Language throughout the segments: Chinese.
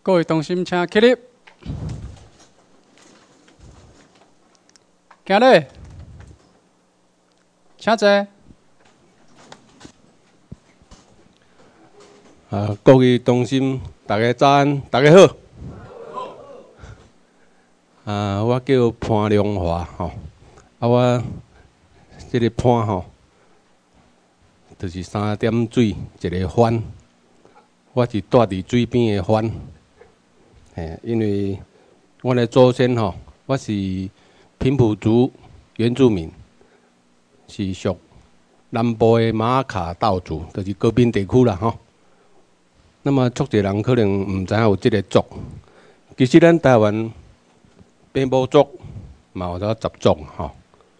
各位同心，请起立。今日，请坐。 各位同心，大家早安，大家好。我叫潘良华吼，我这个潘吼，就是3点水一个帆，我是住伫水边的帆。因为我的祖先吼，我是平埔族原住民，是属南部的马卡道族，就是高滨地区啦吼。那么，足侪人可能唔知影有即个族。其实咱台湾平埔族嘛有10族吼。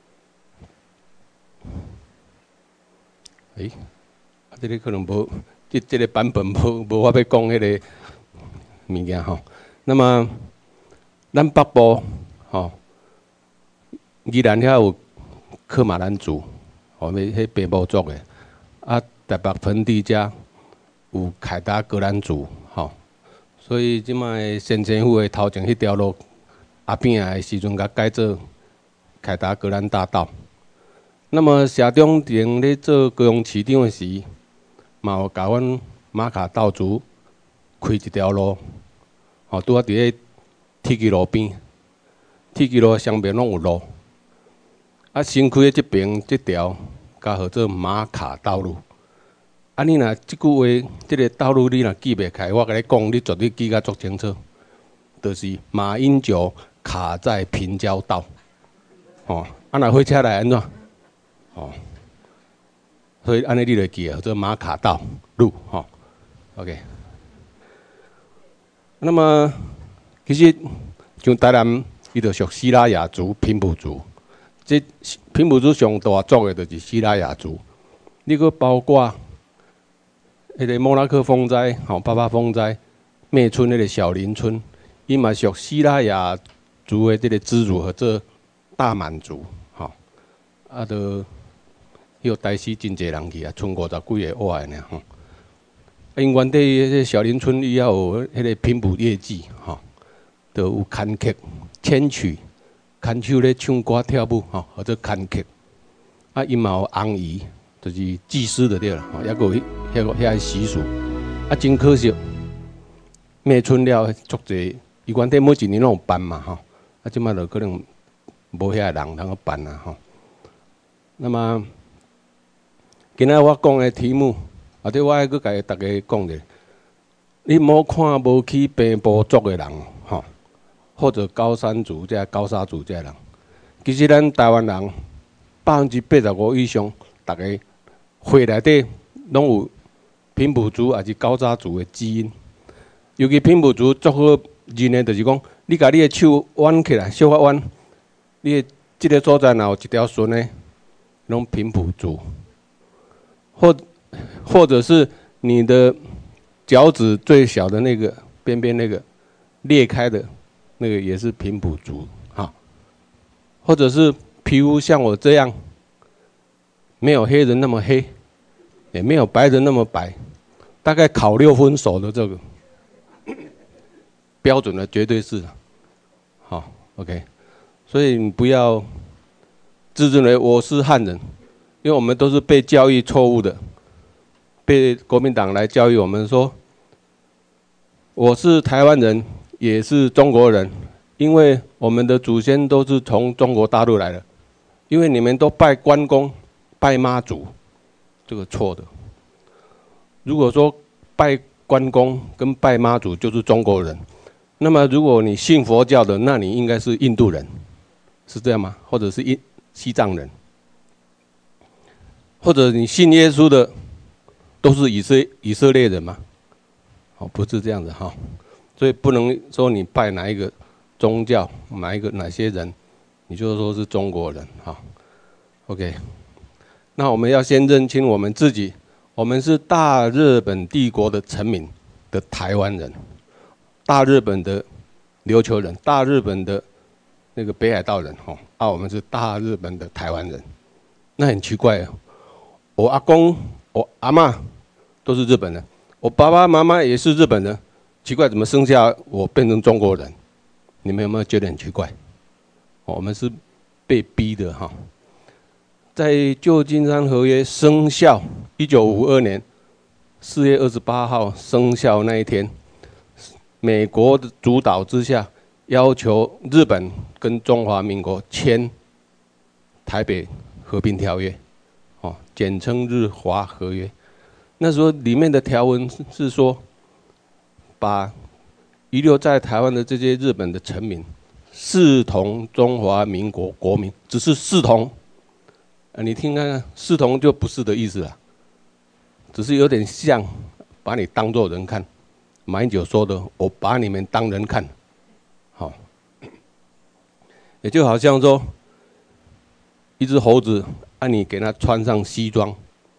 这个可能无，这个版本无法要讲迄个物件吼。那么，咱北部吼，宜兰遐有克马兰族，吼，迄平埔族的。台北盆地遮有凯达格兰族，吼，所以即摆县政府的头前迄条路后边的时阵，甲改做凯达格兰大道。那么社中伫咧做高雄市长的时，嘛有甲阮马卡道族开一条路，吼，拄啊伫咧铁基路边，铁基路上边拢有路，新开的即边即条，甲号做马卡道路。你若即句话，即个道路你若记袂开，我甲你讲，你绝对记甲足清楚。就是马英九卡在平交道，吼，若火车来安怎？吼，所以安尼你就记啊，做马卡道路，吼 ，OK。那么其实像台南，伊就属西拉雅族、平埔族，即平埔族上大族的就是西拉雅族，你佫包括。迄个莫拉克风灾，吼，八八风灾，灭村迄个小林村，伊嘛属西拉雅族的这个支族，或者大满族，吼，都迄个台西真侪人去啊，剩50几个活的尔，吼。因原地迄个小林村，伊也有迄个平埔业绩，吼，都有牵客、牵曲、牵手咧唱歌跳舞，吼，或者牵客。因嘛有翁姨。就是祭司的对啦，吼，也有遐个习俗，真可惜，灭村了足侪，伊原底每一年拢有办嘛，吼，即摆就可能无遐人通去办啦，吼。那么，今仔我讲的题目，对我还佫甲大家讲者，你莫看无去平埔族的人，吼，或者高山族高沙族人，其实咱台湾人85%以上，大家。血内底拢有平埔族还是高沙族的基因，尤其平埔族足好认的，就是讲，你甲你的手弯起来，小可弯，你的即个所在若有一条绳的，拢平埔族，或者是你的脚趾最小的那个边边那个裂开的那个也是平埔族，哈，或者是皮肤像我这样。没有黑人那么黑，也没有白人那么白，大概烤6分熟的这个标准的绝对是，好 ，OK， 所以你不要自认为我是汉人，因为我们都是被教育错误的，被国民党来教育我们说我是台湾人，也是中国人，因为我们的祖先都是从中国大陆来的，因为你们都拜关公。拜妈祖，这个错的。如果说拜关公跟拜妈祖就是中国人，那么如果你信佛教的，那你应该是印度人，是这样吗？或者是西藏人，或者你信耶稣的，都是以色列人吗？不是这样子哈。所以不能说你拜哪一个宗教，哪些人，你就说是中国人哈。OK。那我们要先认清我们自己，我们是大日本帝国的臣民的台湾人，大日本的琉球人，大日本的那个北海道人，我们是大日本的台湾人，那很奇怪，我阿公、我阿嬷都是日本人，我爸爸妈妈也是日本人， 奇怪，怎么生下我变成中国人？你们有没有觉得很奇怪？我们是被逼的哈。在旧金山合约生效1952年4月28号生效那一天，美国的主导之下，要求日本跟中华民国签台北和平条约，简称日华合约。那时候里面的条文是说，把遗留在台湾的这些日本的臣民视同中华民国国民，只是视同。你听看看，视同就不是的意思了，只是有点像把你当作人看。马英九说的“我把你们当人看”，好，也就好像说，一只猴子，你给它穿上西装，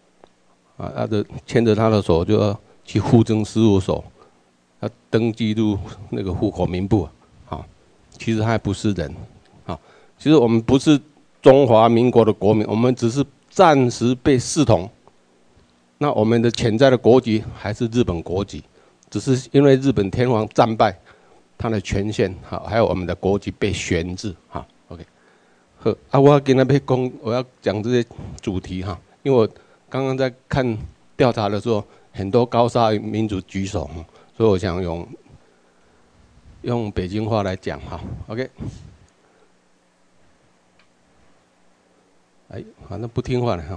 牵着他的手就要去户政事务所，要登记入那个户口名簿，其实他还不是人，其实我们不是中华民国的国民，我们只是暂时被视同。那我们的潜在的国籍还是日本国籍，只是因为日本天皇战败，他的权限还有我们的国籍被悬置。OK， 好，我今天我要讲这些主题因为我刚刚在看调查的时候，很多高沙民族举手，所以我想用北京话来讲OK。反正不听话了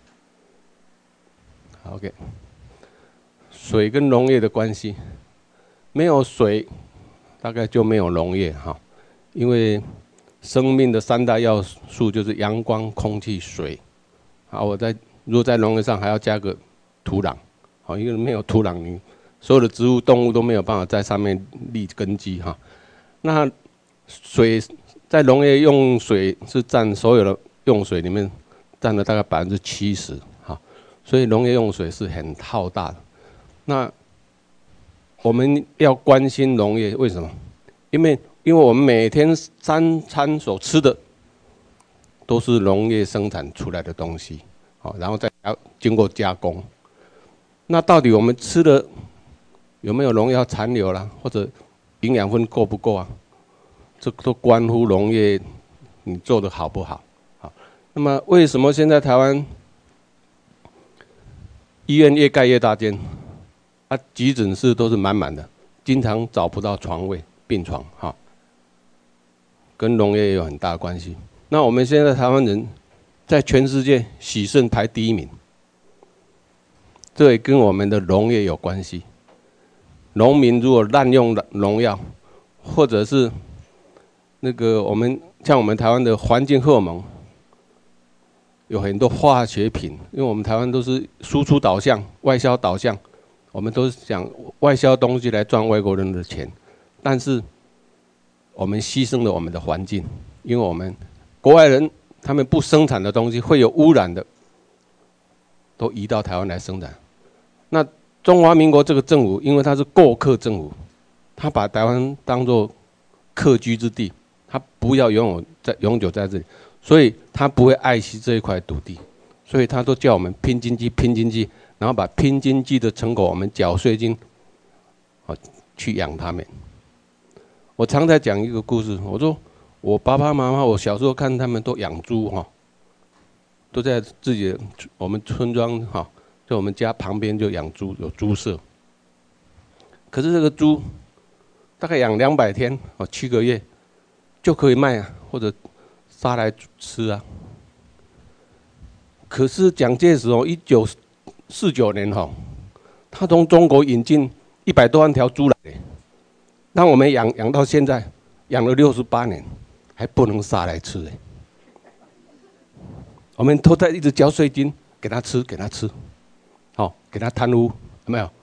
OK， 水跟农业的关系，没有水，大概就没有农业因为生命的3大要素就是阳光、空气、水。如果在农业上还要加个土壤，因为没有土壤，你所有的植物、动物都没有办法在上面立根基那水在农业用水是占所有的用水里面占了大概70%所以农业用水是很浩大的。那我们要关心农业，为什么？因为我们每天3餐所吃的都是农业生产出来的东西，然后再经过加工。那到底我们吃的有没有农药残留啦，或者营养分够不够这都关乎农业你做的好不好。那么为什么现在台湾医院越盖越大间，急诊室都是满满的，经常找不到床位、病床跟农业也有很大的关系。那我们现在台湾人在全世界洗肾排第1名，这也跟我们的农业有关系。农民如果滥用农药，或者是像我们台湾的环境荷尔蒙，有很多化学品，因为我们台湾都是输出导向、外销导向，我们都是想外销东西来赚外国人的钱，但是我们牺牲了我们的环境，因为我们国外人他们不生产的东西会有污染的，都移到台湾来生产。那中华民国这个政府，因为它是过客政府，他把台湾当作客居之地，他不要永久在这里。所以他不会爱惜这一块土地，所以他都叫我们拼经济，然后把拼经济的成果我们缴税金，去养他们。我常在讲一个故事，我说我爸爸妈妈，我小时候看他们都养猪都在自己的我们村庄在我们家旁边就养猪，有猪舍。可是这个猪大概养200天7个月就可以卖或者杀来吃可是蒋介石1949年他从中国引进100多万条猪来，让我们养到现在，养了68年，还不能杀来吃我们都在一直交税金给他吃，给他贪污，有没有？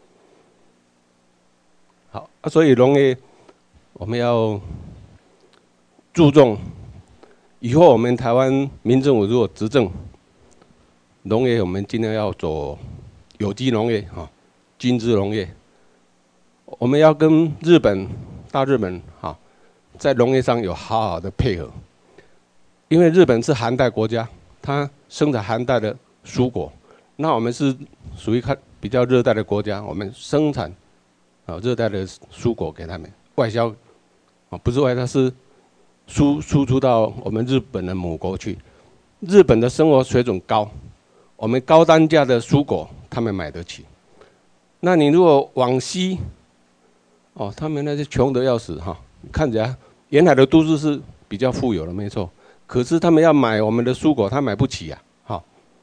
好，所以农业我们要注重。以后我们台湾民政府如果执政，农业我们尽量要走有机农业精致农业。我们要跟大日本在农业上有好好的配合，因为日本是寒带国家，它生产寒带的蔬果，那我们是属于比较热带的国家，我们生产热带的蔬果给他们外销，不是外销是输出到我们日本的母国去。日本的生活水准高，我们高单价的蔬果他们买得起。那你如果往西，他们那些穷得要死哈，看起来沿海的都市是比较富有的，没错。可是他们要买我们的蔬果，他买不起呀，好。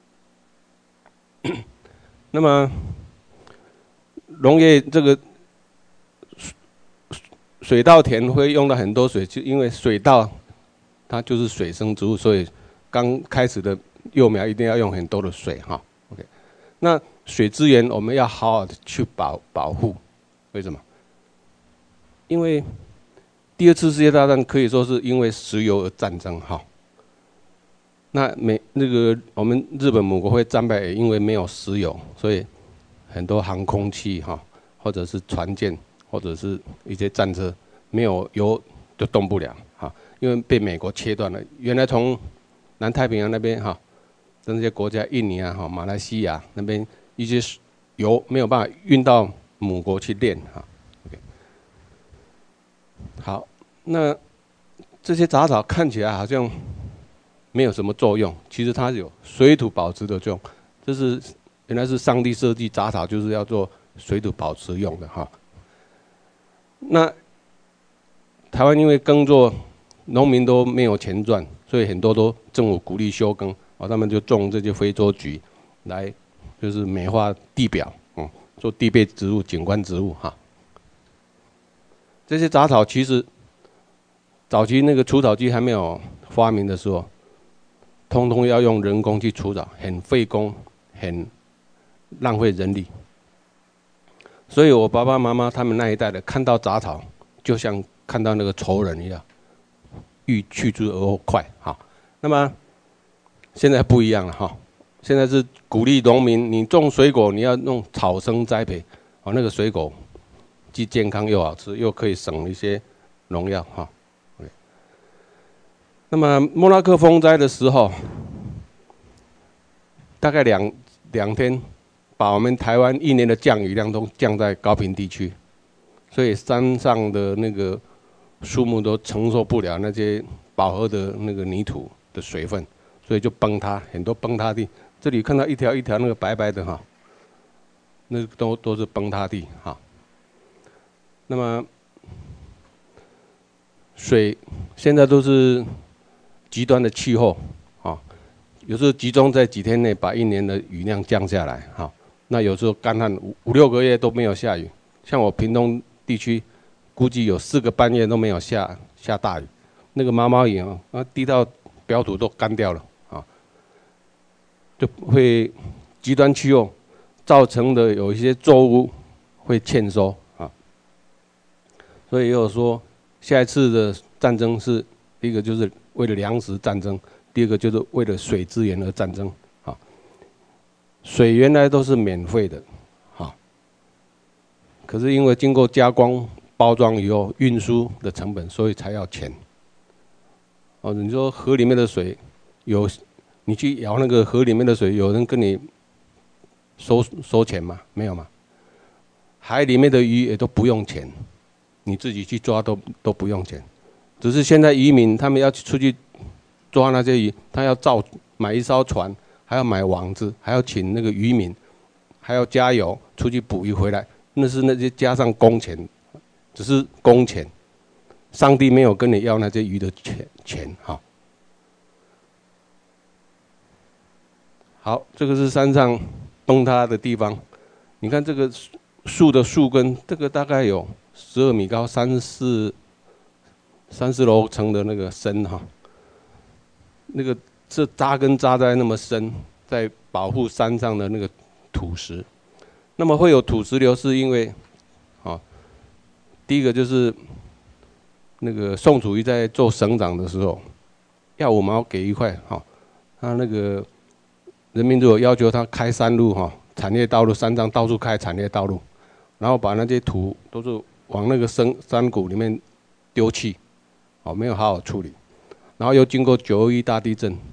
那么农业这个水稻田会用到很多水，就因为水稻它就是水生植物，所以刚开始的幼苗一定要用很多的水哈。OK， 那水资源我们要好好的去保护，为什么？因为第二次世界大战可以说是因为石油而战争哈。那我们日本母国会战败，也因为没有石油，所以很多航空器哈，或者是船舰，或者是一些战车没有油就动不了哈，因为被美国切断了。原来从南太平洋那边哈，那些国家，印尼啊、马来西亚那边一些油没有办法运到母国去炼哈。OK， 好，那这些杂草看起来好像没有什么作用，其实它有水土保持的作用。这是原来是上帝设计杂草就是要做水土保持用的哈。那台湾因为耕作，农民都没有钱赚，所以很多都政府鼓励休耕，他们就种这些非洲菊来，就是美化地表，做地被植物、景观植物哈。这些杂草其实早期那个除草机还没有发明的时候，通通要用人工去除草，很费工，很浪费人力。所以我爸爸妈妈他们那一代的看到杂草，就像看到那个仇人一样，欲去之而后快。哈，那么现在不一样了哈，现在是鼓励农民，你种水果你要用草生栽培，那个水果既健康又好吃，又可以省一些农药哈。那么莫拉克风灾的时候，大概两天，把我们台湾一年的降雨量都降在高屏地区，所以山上的那个树木都承受不了那些饱和的那个泥土的水分，所以就崩塌，很多崩塌地。这里看到一条一条那个白白的哈，那都是崩塌地哈。那么水现在都是极端的气候啊，有时候集中在几天内把一年的雨量降下来哈。那有时候干旱5、6个月都没有下雨，像我屏东地区，估计有4个半月都没有下大雨，那个毛毛雨啊，滴到表土都干掉了啊，就会极端气候造成的有一些作物会欠收啊。所以也有说，下一次的战争是第一个就是为了粮食战争，第二个就是为了水资源而战争啊。水原来都是免费的，可是因为经过加工、包装以后，运输的成本，所以才要钱。你说河里面的水，你去舀那个河里面的水，有人跟你收钱吗？没有嘛。海里面的鱼也都不用钱，你自己去抓都不用钱。只是现在渔民他们要出去抓那些鱼，他要买一艘船，还要买网子，还要请那个渔民，还要加油出去捕鱼回来，那些加上工钱，只是工钱。上帝没有跟你要那些鱼的钱哈。好，这个是山上崩塌的地方，你看这个树的树根，这个大概有12米高，30楼层的那个深哈，那个这扎根扎在那么深，在保护山上的那个土石。那么会有土石流，是因为第一个就是那个宋楚瑜在做省长的时候，要5毛给一块他那个人民如果要求他开山路产业道路，山上到处开产业道路，然后把那些土都是往那个山谷里面丢弃，没有好好处理，然后又经过921大地震，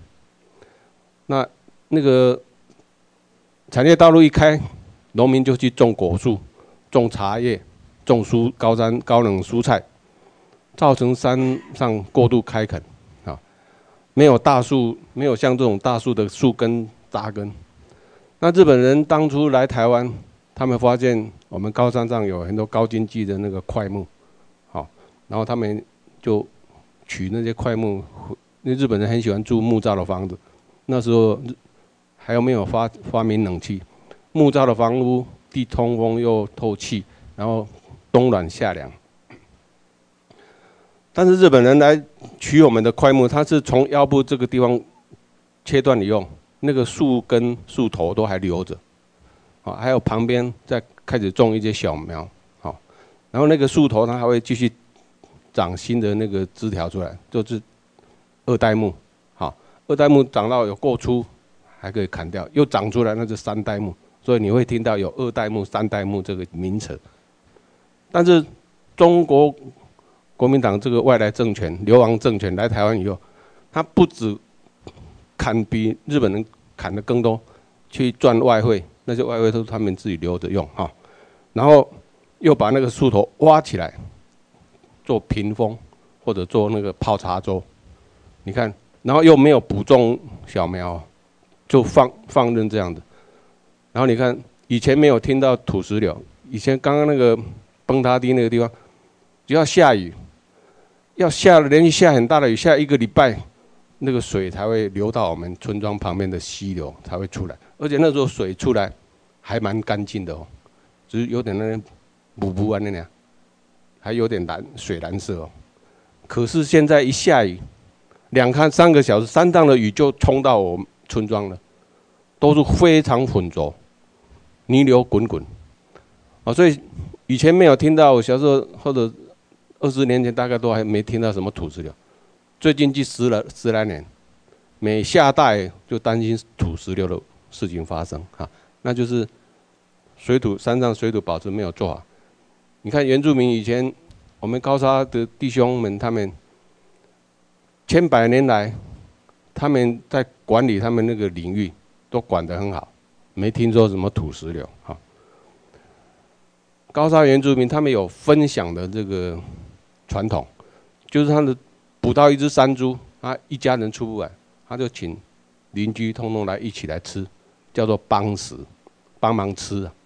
那个产业道路一开，农民就去种果树、种茶叶、 种高冷蔬菜，造成山上过度开垦，啊，没有大树，没有像这种大树的树根扎根。那日本人当初来台湾，他们发现我们高山上有很多高经济的那个块木，好，然后他们就取那些块木，因为日本人很喜欢住木造的房子，那时候还没有发明冷气，木造的房屋既通风又透气，然后冬暖夏凉。但是日本人来取我们的块木，他是从腰部这个地方切断以后，那个树根、树头都还留着，啊，还有旁边再开始种一些小苗，好，然后那个树头它还会继续长新的那个枝条出来，就是二代目，好，二代目长到有够粗，还可以砍掉，又长出来那是三代目，所以你会听到有二代目、三代目这个名词。但是中国国民党这个外来政权、流亡政权来台湾以后，他不止砍比日本人砍的更多，去赚外汇，那些外汇都是他们自己留着用哈。然后又把那个树头挖起来做屏风，或者做那个泡茶粥。你看，然后又没有补种小苗，就放任这样子。然后你看，以前没有听到土石流，以前刚刚那个崩塌地那个地方，只要下雨，要连续下很大的雨，下1个礼拜。那个水才会流到我们村庄旁边的溪流才会出来，而且那时候水出来还蛮干净的哦，只是有点那补啊那样，还有点水蓝色哦。可是现在一下雨，3个小时，3趟的雨就冲到我们村庄了，都是非常浑浊，泥流滚滚，啊，所以以前没有听到，我小时候或者20年前大概都还没听到什么土石流。最近这10来年，每下大雨就担心土石流的事情发生哈，那就是山上水土保持没有做好。你看原住民以前，我们高沙的弟兄们，他们千百年来，他们在管理他们那个领域都管得很好，没听说什么土石流哈。高沙原住民他们有分享的这个传统，就是他的。捕到一只山猪，他一家人出不来，他就请邻居通通来一起来吃，叫做帮食，帮忙吃啊。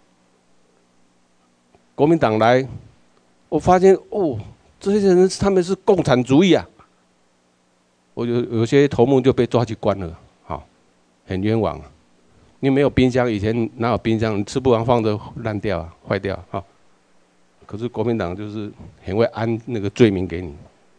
国民党来，我发现哦，这些人他们是共产主义啊。我有些头目就被抓去关了，好，很冤枉啊。你没有冰箱，以前哪有冰箱？你吃不完放着烂掉啊，坏掉啊。可是国民党就是很会安那个罪名给你。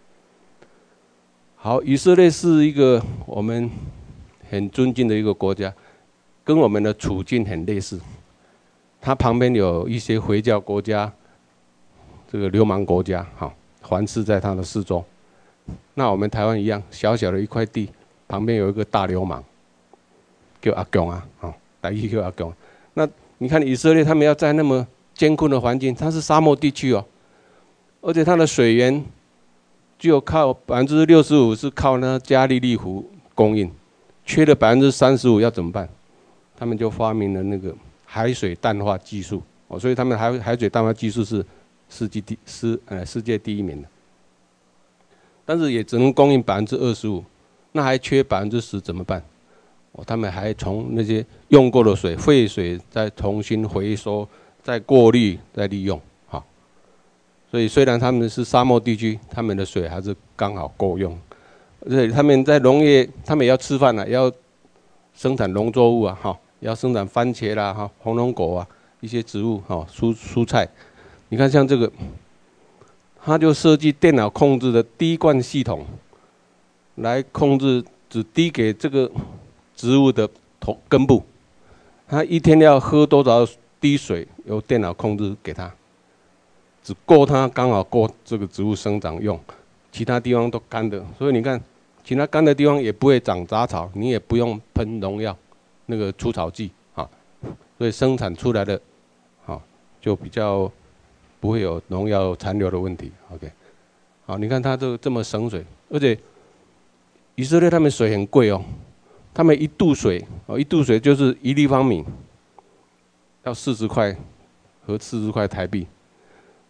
好，以色列是一个我们很尊敬的一个国家，跟我们的处境很类似。它旁边有一些回教国家，这个流氓国家，好，环视在它的四周。那我们台湾一样，小小的一块地，旁边有一个大流氓，叫阿公啊，台语叫阿公。那你看以色列，他们要在那么艰困的环境，它是沙漠地区哦，而且它的水源。只有靠65%是靠那加利利湖供应，缺了35%要怎么办？他们就发明了那个海水淡化技术哦，所以他们海水淡化技术是世界第1名的，但是也只能供应25%，那还缺10%怎么办？哦，他们还从那些用过的水、废水再重新回收、再过滤、再利用。所以虽然他们是沙漠地区，他们的水还是刚好够用。而且他们在农业，他们也要吃饭也要生产农作物啊，也要生产番茄啦，红龙果啊，一些植物，蔬菜。你看像这个，他就设计电脑控制的滴灌系统，来控制只滴给这个植物的根部，他一天要喝多少滴水，由电脑控制给他。只够它刚好够这个植物生长用，其他地方都干的，所以你看，其他干的地方也不会长杂草，你也不用喷农药，那个除草剂啊，所以生产出来的就比较不会有农药残留的问题。OK， 好，你看它这么省水，而且以色列他们水很贵哦，他们1度水就是1立方米，要40块和40块台币。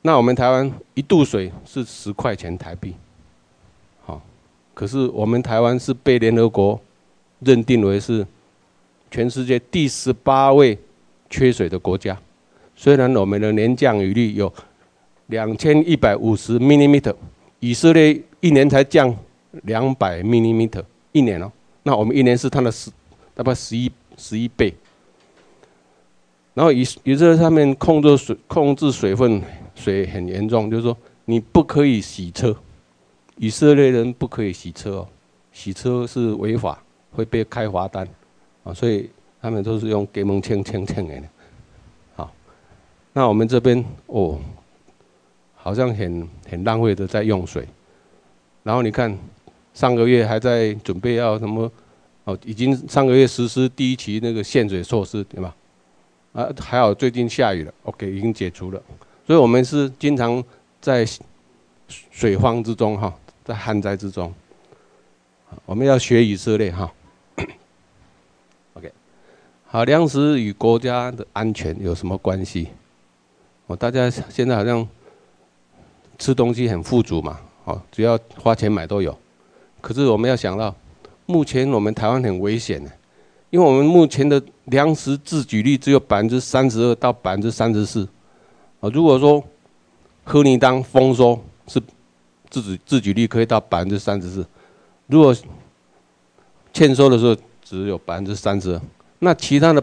那我们台湾1度水是10块钱台币，好，可是我们台湾是被联合国认定为是全世界第18位缺水的国家。虽然我们的年降雨率有2150 mm， 以色列1年才降200 mm， 1年哦，那我们1年是它的大概11倍。然后以色列上面控制水分，水很严重，就是说你不可以洗车，以色列人不可以洗车哦，洗车是违法，会被开罚单啊，所以他们都是用给蒙呛的。好，那我们这边哦，好像很浪费的在用水。然后你看，上个月还在准备要什么哦，已经上个月实施第1期那个限水措施，对吧？啊，还好最近下雨了 ，OK， 已经解除了，所以我们是经常在水荒之中哈，在旱灾之中，我们要学以色列哈。OK， 好，粮食与国家的安全有什么关系？哦，大家现在好像吃东西很富足嘛，哦，只要花钱买都有。可是我们要想到，目前我们台湾很危险的。因为我们目前的粮食自给率只有32%到34%，啊，如果说柯尼当丰收是自给率可以到34%，如果欠收的时候只有32%，那其他的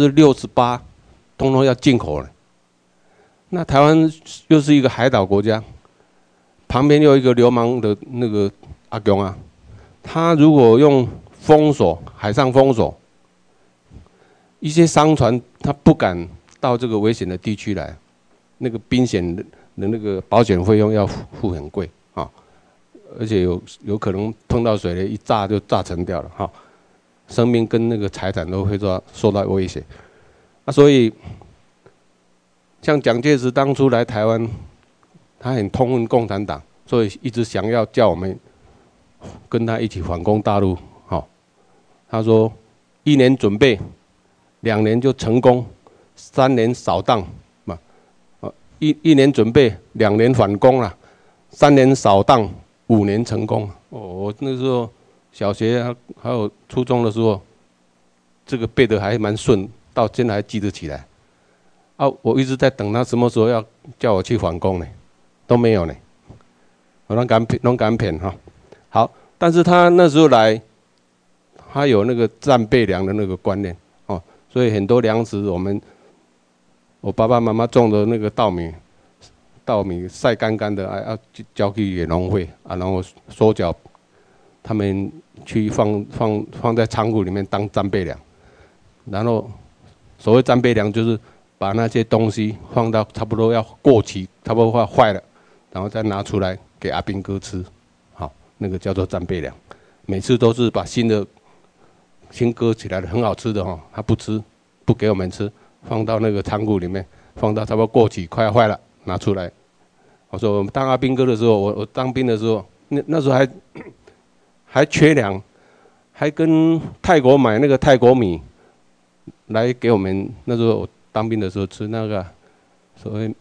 68%通通要进口了。那台湾又是一个海岛国家，旁边又有一个流氓的那个阿公啊，他如果用封锁海上封锁。一些商船它不敢到这个危险的地区来，那个冰险的那个保险费用要付很贵啊，而且有可能碰到水雷一炸就炸沉掉了哈，生命跟那个财产都会受到威胁。啊，所以像蒋介石当初来台湾，他很痛恨共产党，所以一直想要叫我们跟他一起反攻大陆。好，他说1年准备。2年就成功，3年扫荡嘛，一年准备，2年反攻了，3年扫荡，5年成功。哦，我那时候小学还有初中的时候，这个背得还蛮顺，到现在还记得起来。啊，我一直在等他什么时候要叫我去反攻呢，都没有呢，我拢敢骗哈。好，但是他那时候来，他有那个战备粮的那个观念。所以很多粮食，我爸爸妈妈种的那个稻米晒干干的，要交给农会啊，然后收缴，他们去放在仓库里面当战备粮。然后所谓战备粮，就是把那些东西放到差不多要过期，差不多快坏了，然后再拿出来给阿兵哥吃，好，那个叫做战备粮。每次都是把新割起来的很好吃的哈，他不吃，不给我们吃，放到那个仓库里面，放到差不多过期快要坏了，拿出来。我说我们当阿兵哥的时候，我当兵的时候，那时候还缺粮，还跟泰国买那个泰国米来给我们。那时候我当兵的时候吃那个所谓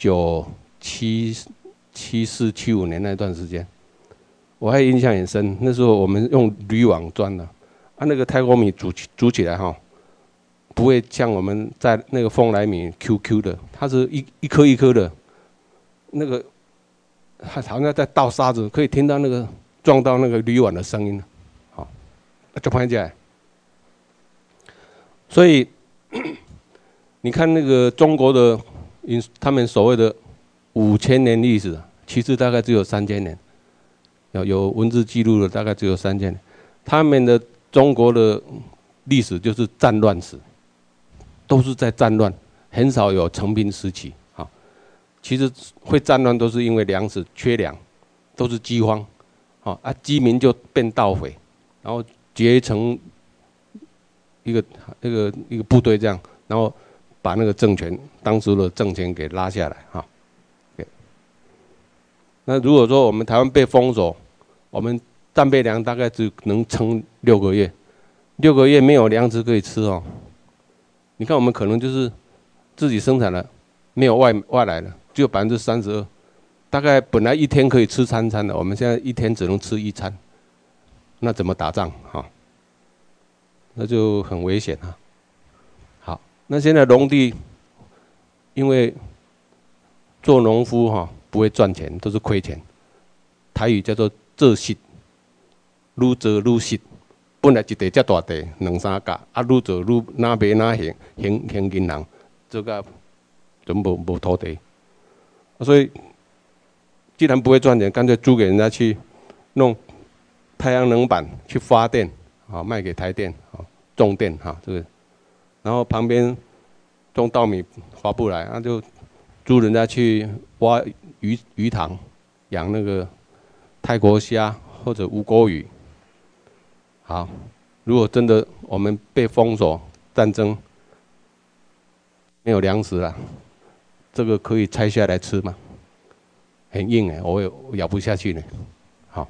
1974、75年那段时间，我还印象很深。那时候我们用铝网钻的。那个泰国米煮起来哈，不会像我们在那个丰来米 QQ 的，它是一颗一颗的，那个好像在倒沙子，可以听到那个撞到那个铝碗的声音，好，就拍起来。所以你看那个中国的他们所谓的5000年历史，其实大概只有3000年，有文字记录的大概只有3000年，他们的。中国的历史就是战乱史，都是在战乱，很少有成平时期。好，其实会战乱都是因为粮食缺粮，都是饥荒。好啊，饥民就变盗匪，然后结成一个部队这样，然后把那个当时的政权给拉下来。哈，那如果说我们台湾被封锁，我们战备粮大概只能撑6个月，6个月没有粮食可以吃哦。你看我们可能就是自己生产了，没有外来的， 只有32%，大概本来一天可以吃3餐的，我们现在一天只能吃1餐，那怎么打仗哈？那就很危险啊。好，那现在农地，因为做农夫哈不会赚钱，都是亏钱。台语叫做做失，愈做愈失。本来一地遮大地2-3甲，啊愈做愈哪卖哪行银人，做甲全无土地。所以既然不会赚钱，干脆租给人家去弄太阳能板去发电，啊，卖给台电，啊，种电哈，这个，然后旁边种稻米划不来，那就租人家去挖鱼塘，养那个泰国虾或者吴锅鱼。好，如果真的我们被封锁、战争，没有粮食了，这个可以拆下来吃吗？很硬哎，我咬不下去呢。好，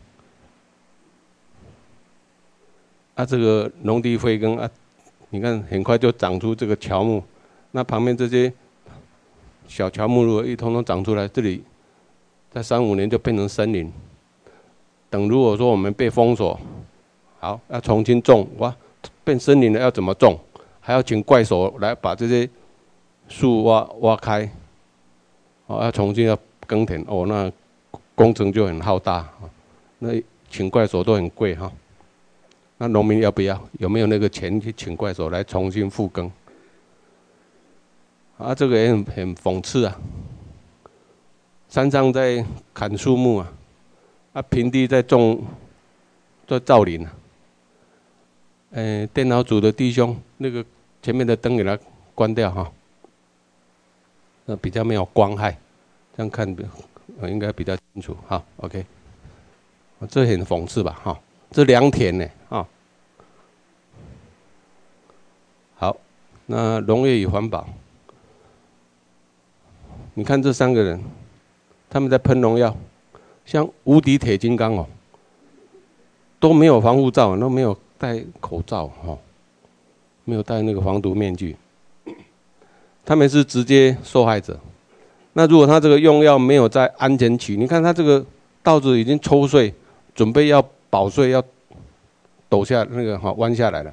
这个农地废耕啊，你看很快就长出这个乔木，那旁边这些小乔木如果一通通长出来，这里在3-5年就变成森林。等如果说我们被封锁，好要重新种，哇，变森林了要怎么种？还要请怪手来把这些树挖开，哦，要重新要耕田哦，那工程就很浩大，那请怪手都很贵哈。那农民要不要？有没有那个钱去请怪手来重新复耕？这个也很讽刺啊。山上在砍树木平地在造林啊。电脑组的弟兄，那个前面的灯给它关掉哈，那比较没有光害，这样看应该比较清楚。好 ，OK， 这很讽刺吧？哈，这良田呢啊。好，那农业与环保，你看这3个人，他们在喷农药，像无敌铁金刚哦，都没有防护罩，都没有戴口罩哈，没有戴那个防毒面具，他们是直接受害者。那如果他这个用药没有在安全期，你看他这个稻子已经抽穗，准备要保穗，要抖下那个弯下来了，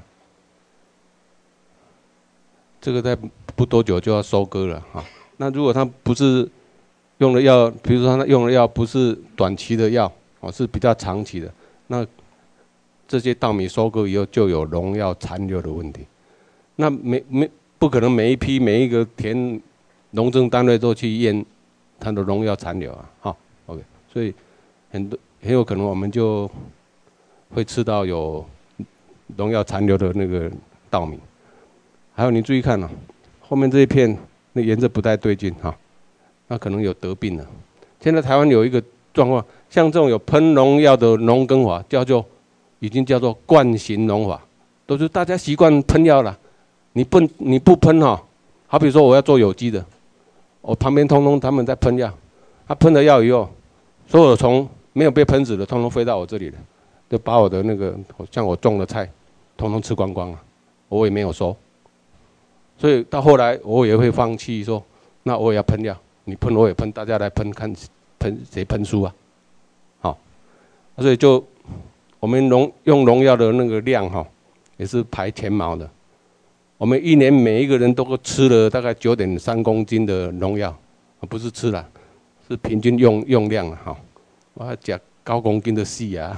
这个在不多久就要收割了哈。那如果他不是用的药，比如说他用的药不是短期的药，是比较长期的，那这些稻米收割以后就有农药残留的问题。那不可能每一个田农政单位都去验它的农药残留啊，好 ，OK， 所以很有可能我们就会吃到有农药残留的那个稻米。还有你注意看后面这一片那颜色不太对劲哈，那可能有得病了。现在台湾有一个状况，像这种有喷农药的农耕法，已经叫做惯行农法，都是大家习惯喷药了。你不喷好比说我要做有机的，我旁边通通他们在喷药，他喷了药以后，所有的虫没有被喷死的，通通飞到我这里了，就把我的那个像我种的菜，通通吃光光了，我也没有收。所以到后来我也会放弃说，那我也要喷药，你喷我也喷，大家来喷，看喷谁喷输啊，好，所以就我们用农药的那个量也是排前茅的。我们一年每一个人都吃了大概9.3公斤的农药，不是吃了，是平均用量了我还讲高公斤的细啊，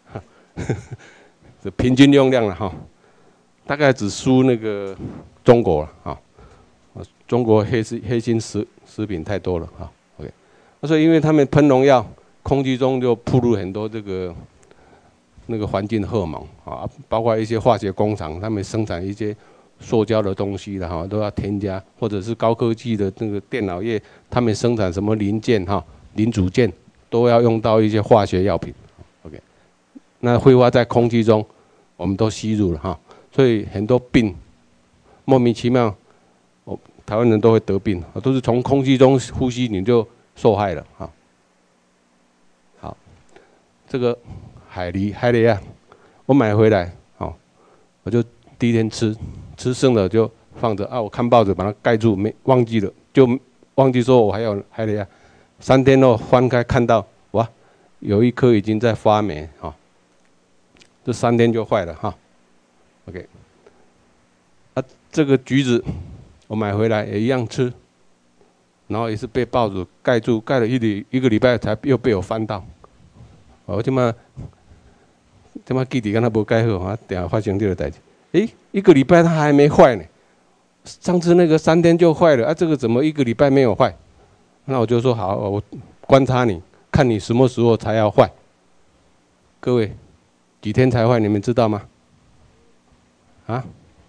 是平均用量了大概只输那个中国了中国黑心食品太多了OK， 所以因为他们喷农药，空气中就暴露很多这个那个环境荷尔蒙包括一些化学工厂，他们生产一些塑胶的东西了都要添加，或者是高科技的那个电脑业，他们生产什么零件零组件都要用到一些化学药品 ，OK， 那挥发在空气中，我们都吸入了所以很多病莫名其妙，台湾人都会得病，都是从空气中呼吸你就受害了好，这个海梨啊，我买回来我就第一天吃剩了就放着我看报纸把它盖住，忘记了就忘记说我还得3天后翻开看到，哇，有一颗已经在发霉哈，这3天就坏了哈。OK， 这个橘子我买回来也一样吃，然后也是被报纸盖住，盖了一个礼拜才又被我翻到。我这么记得跟他无盖好啊，等下发生这个代志。1个礼拜它还没坏呢，上次那个3天就坏了啊，这个怎么1个礼拜没有坏？那我就说好，我观察你，看你什么时候才要坏。各位，几天才坏？你们知道吗？啊？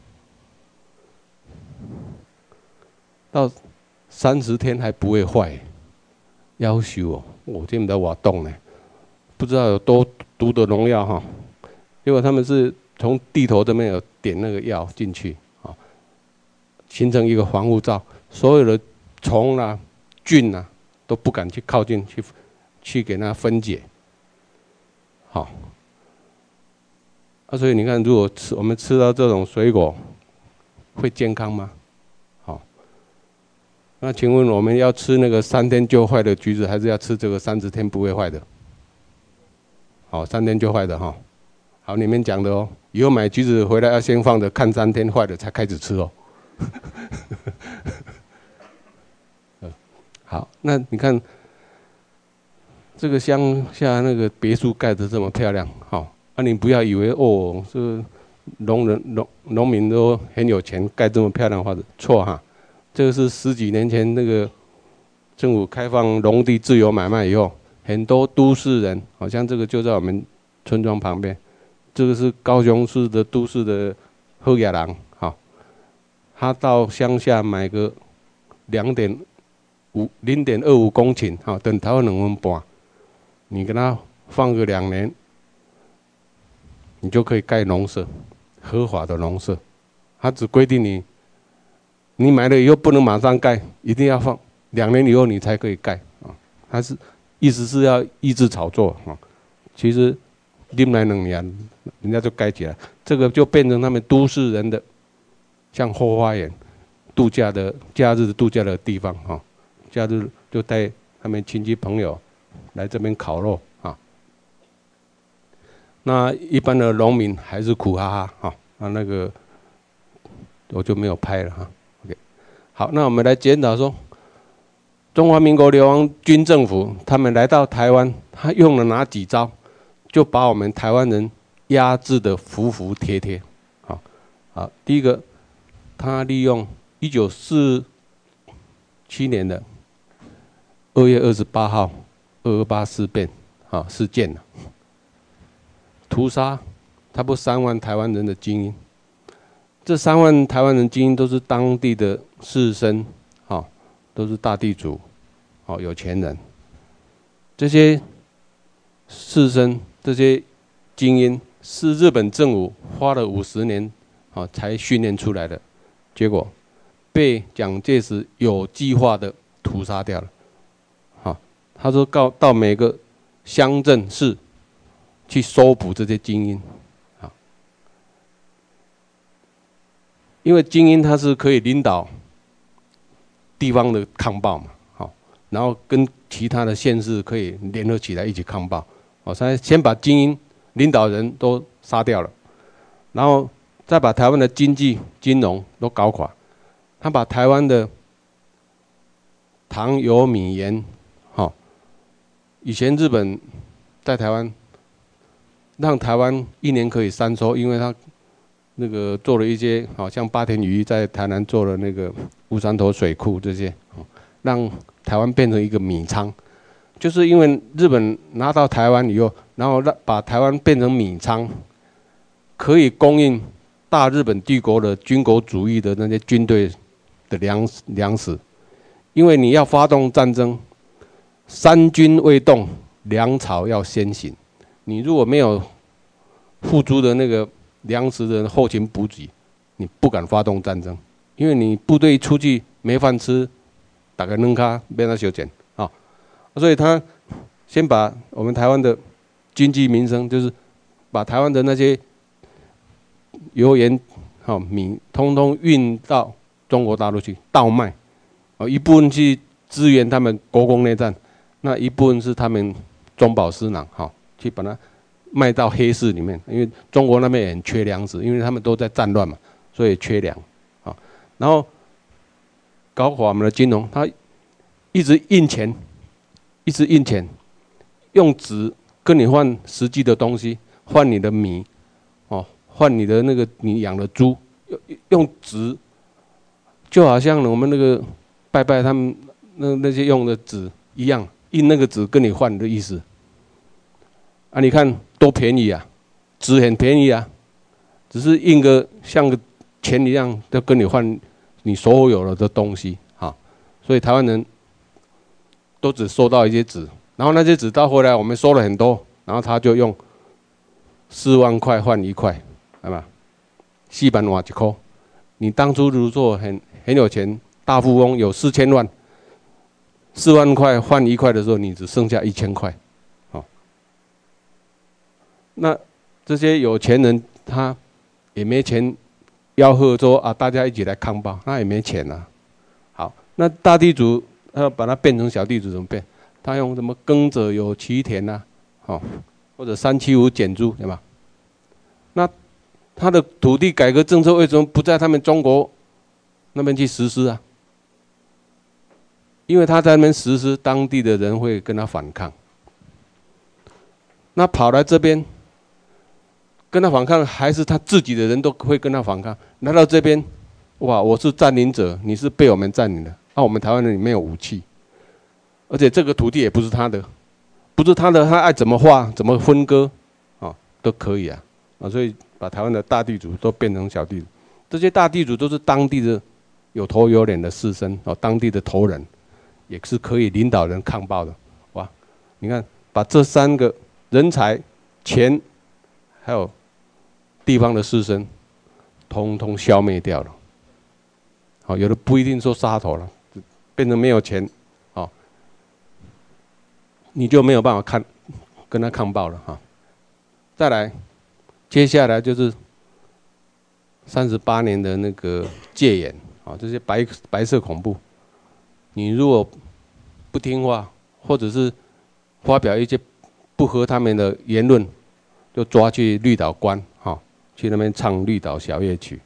到30天还不会坏，要求哦，我这么的瓦洞呢，不知道有多毒的农药哈。结果他们是从地头这边有点那个药进去啊，形成一个防护罩，所有的虫啊、菌啊都不敢去靠近，去给它分解。好，所以你看，如果我们吃到这种水果，会健康吗？那请问我们要吃那个3天就坏的橘子，还是要吃这个30天不会坏的？好，3天就坏的哈。好，你们讲的哦，以后买橘子回来要先放着，看3天坏了才开始吃哦。好，那你看这个乡下那个别墅盖得这么漂亮，好，你不要以为哦，这个农民都很有钱，盖这么漂亮的房子，错哈。这个是10几年前那个政府开放农地自由买卖以后，很多都市人，好像这个就在我们村庄旁边，这个是高雄市的都市的后野人，好，他到乡下买个0.25公顷，好，等台湾2分半，你跟他放个2年，你就可以盖农舍，合法的农舍，他只规定你买了以后不能马上盖，一定要放2年以后你才可以盖啊。它是意思是要抑制炒作啊。其实拎来2年，人家就盖起来，这个就变成他们都市人的像后花园、度假的假日度假的地方啊。假日就带他们亲戚朋友来这边烤肉啊。那一般的农民还是苦哈哈啊。那个我就没有拍了哈。好，那我们来检讨说，中华民国流亡军政府他们来到台湾，他用了哪几招，就把我们台湾人压制的服服帖帖。好，第一个，他利用1947年的2月28号228事变事件屠杀差不多3万台湾人的精英。这3万台湾人精英都是当地的士绅，都是大地主，有钱人。这些士绅、这些精英是日本政府花了50年，才训练出来的，结果被蒋介石有计划的屠杀掉了。他说到每个乡镇市去搜捕这些精英。因为精英他是可以领导地方的抗暴嘛，然后跟其他的县市可以联合起来一起抗暴，先把精英领导人都杀掉了，然后再把台湾的经济金融都搞垮，他把台湾的糖油米盐，以前日本在台湾让台湾1年可以3收，因为他那个做了一些，好像八田鱼在台南做了那个乌山头水库这些，让台湾变成一个米仓，就是因为日本拿到台湾以后，然后把台湾变成米仓，可以供应大日本帝国的军国主义的那些军队的粮食，因为你要发动战争，3军未动，粮草要先行，你如果没有付诸的那个粮食的后勤补给，你不敢发动战争，因为你部队出去没饭吃，打个扔卡变他修剪啊，所以他先把我们台湾的经济民生，就是把台湾的那些油盐米，通通运到中国大陆去倒卖，一部分去支援他们国共内战，那一部分是他们中饱私囊，去把它卖到黑市里面，因为中国那边也很缺粮食，因为他们都在战乱嘛，所以缺粮，然后搞垮我们的金融，他一直印钱，一直印钱，用纸跟你换实际的东西，换你的米，换你的那个你养的猪，用纸，就好像我们那个拜拜他们那些用的纸一样，印那个纸跟你换的意思。啊，你看多便宜啊，纸很便宜啊，只是印个像个钱一样，就跟你换你所有了的东西，所以台湾人都只收到一些纸，然后那些纸到后来我们收了很多，然后他就用4万块换1块，对吧？4万换1块。你当初如果很有钱，大富翁有4000万，4万块换1块的时候，你只剩下1000块，那这些有钱人他也没钱吆喝说啊，大家一起来抗暴，他也没钱啊。好，那大地主他要把它变成小地主怎么变？他用什么耕者有其田啊，或者375减租，对吧？那他的土地改革政策为什么不在他们中国那边去实施啊？因为他在那边实施，当地的人会跟他反抗。那跑来这边跟他反抗，还是他自己的人都会跟他反抗。来到这边，哇，我是占领者，你是被我们占领的。我们台湾人没有武器，而且这个土地也不是他的，不是他的，他爱怎么划怎么分割，都可以啊。所以把台湾的大地主都变成小地主。这些大地主都是当地的有头有脸的士绅，当地的头人，也是可以领导人抗暴的。哇，你看，把这3个人才、钱，还有地方的士绅，通通消灭掉了。有的不一定说杀头了，变成没有钱，你就没有办法跟他抗暴了。再来，接下来就是38年的那个戒严，这些白色恐怖，你如果不听话，或者是发表一些不合他们的言论，就抓去绿岛关，去那边唱绿岛小夜曲，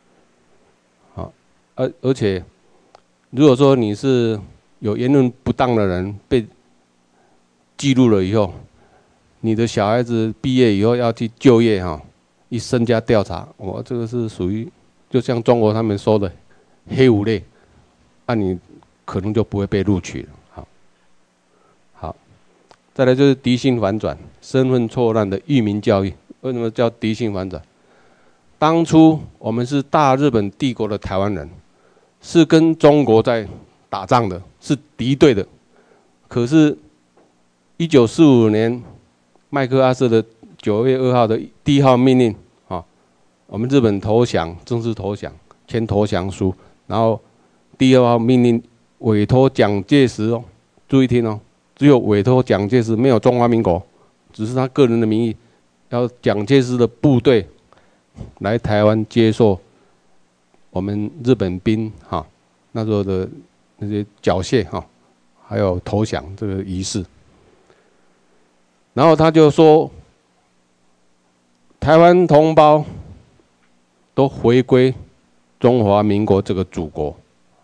而且如果说你是有言论不当的人被记录了以后，你的小孩子毕业以后要去就业，一身家调查，这个是属于就像中国他们说的黑五类，你可能就不会被录取了。好，再来就是敌性反转，身份错乱的裕民教育。为什么叫敌性反转？当初我们是大日本帝国的台湾人，是跟中国在打仗的，是敌对的。可是1945年麦克阿瑟的9月2号的第1号命令，我们日本投降，正式投降，签投降书，然后第2号命令委托蒋介石，注意听，只有委托蒋介石，没有中华民国，只是他个人的名义，要蒋介石的部队来台湾接受我们日本兵那时候的那些缴械还有投降这个仪式。然后他就说，台湾同胞都回归中华民国这个祖国，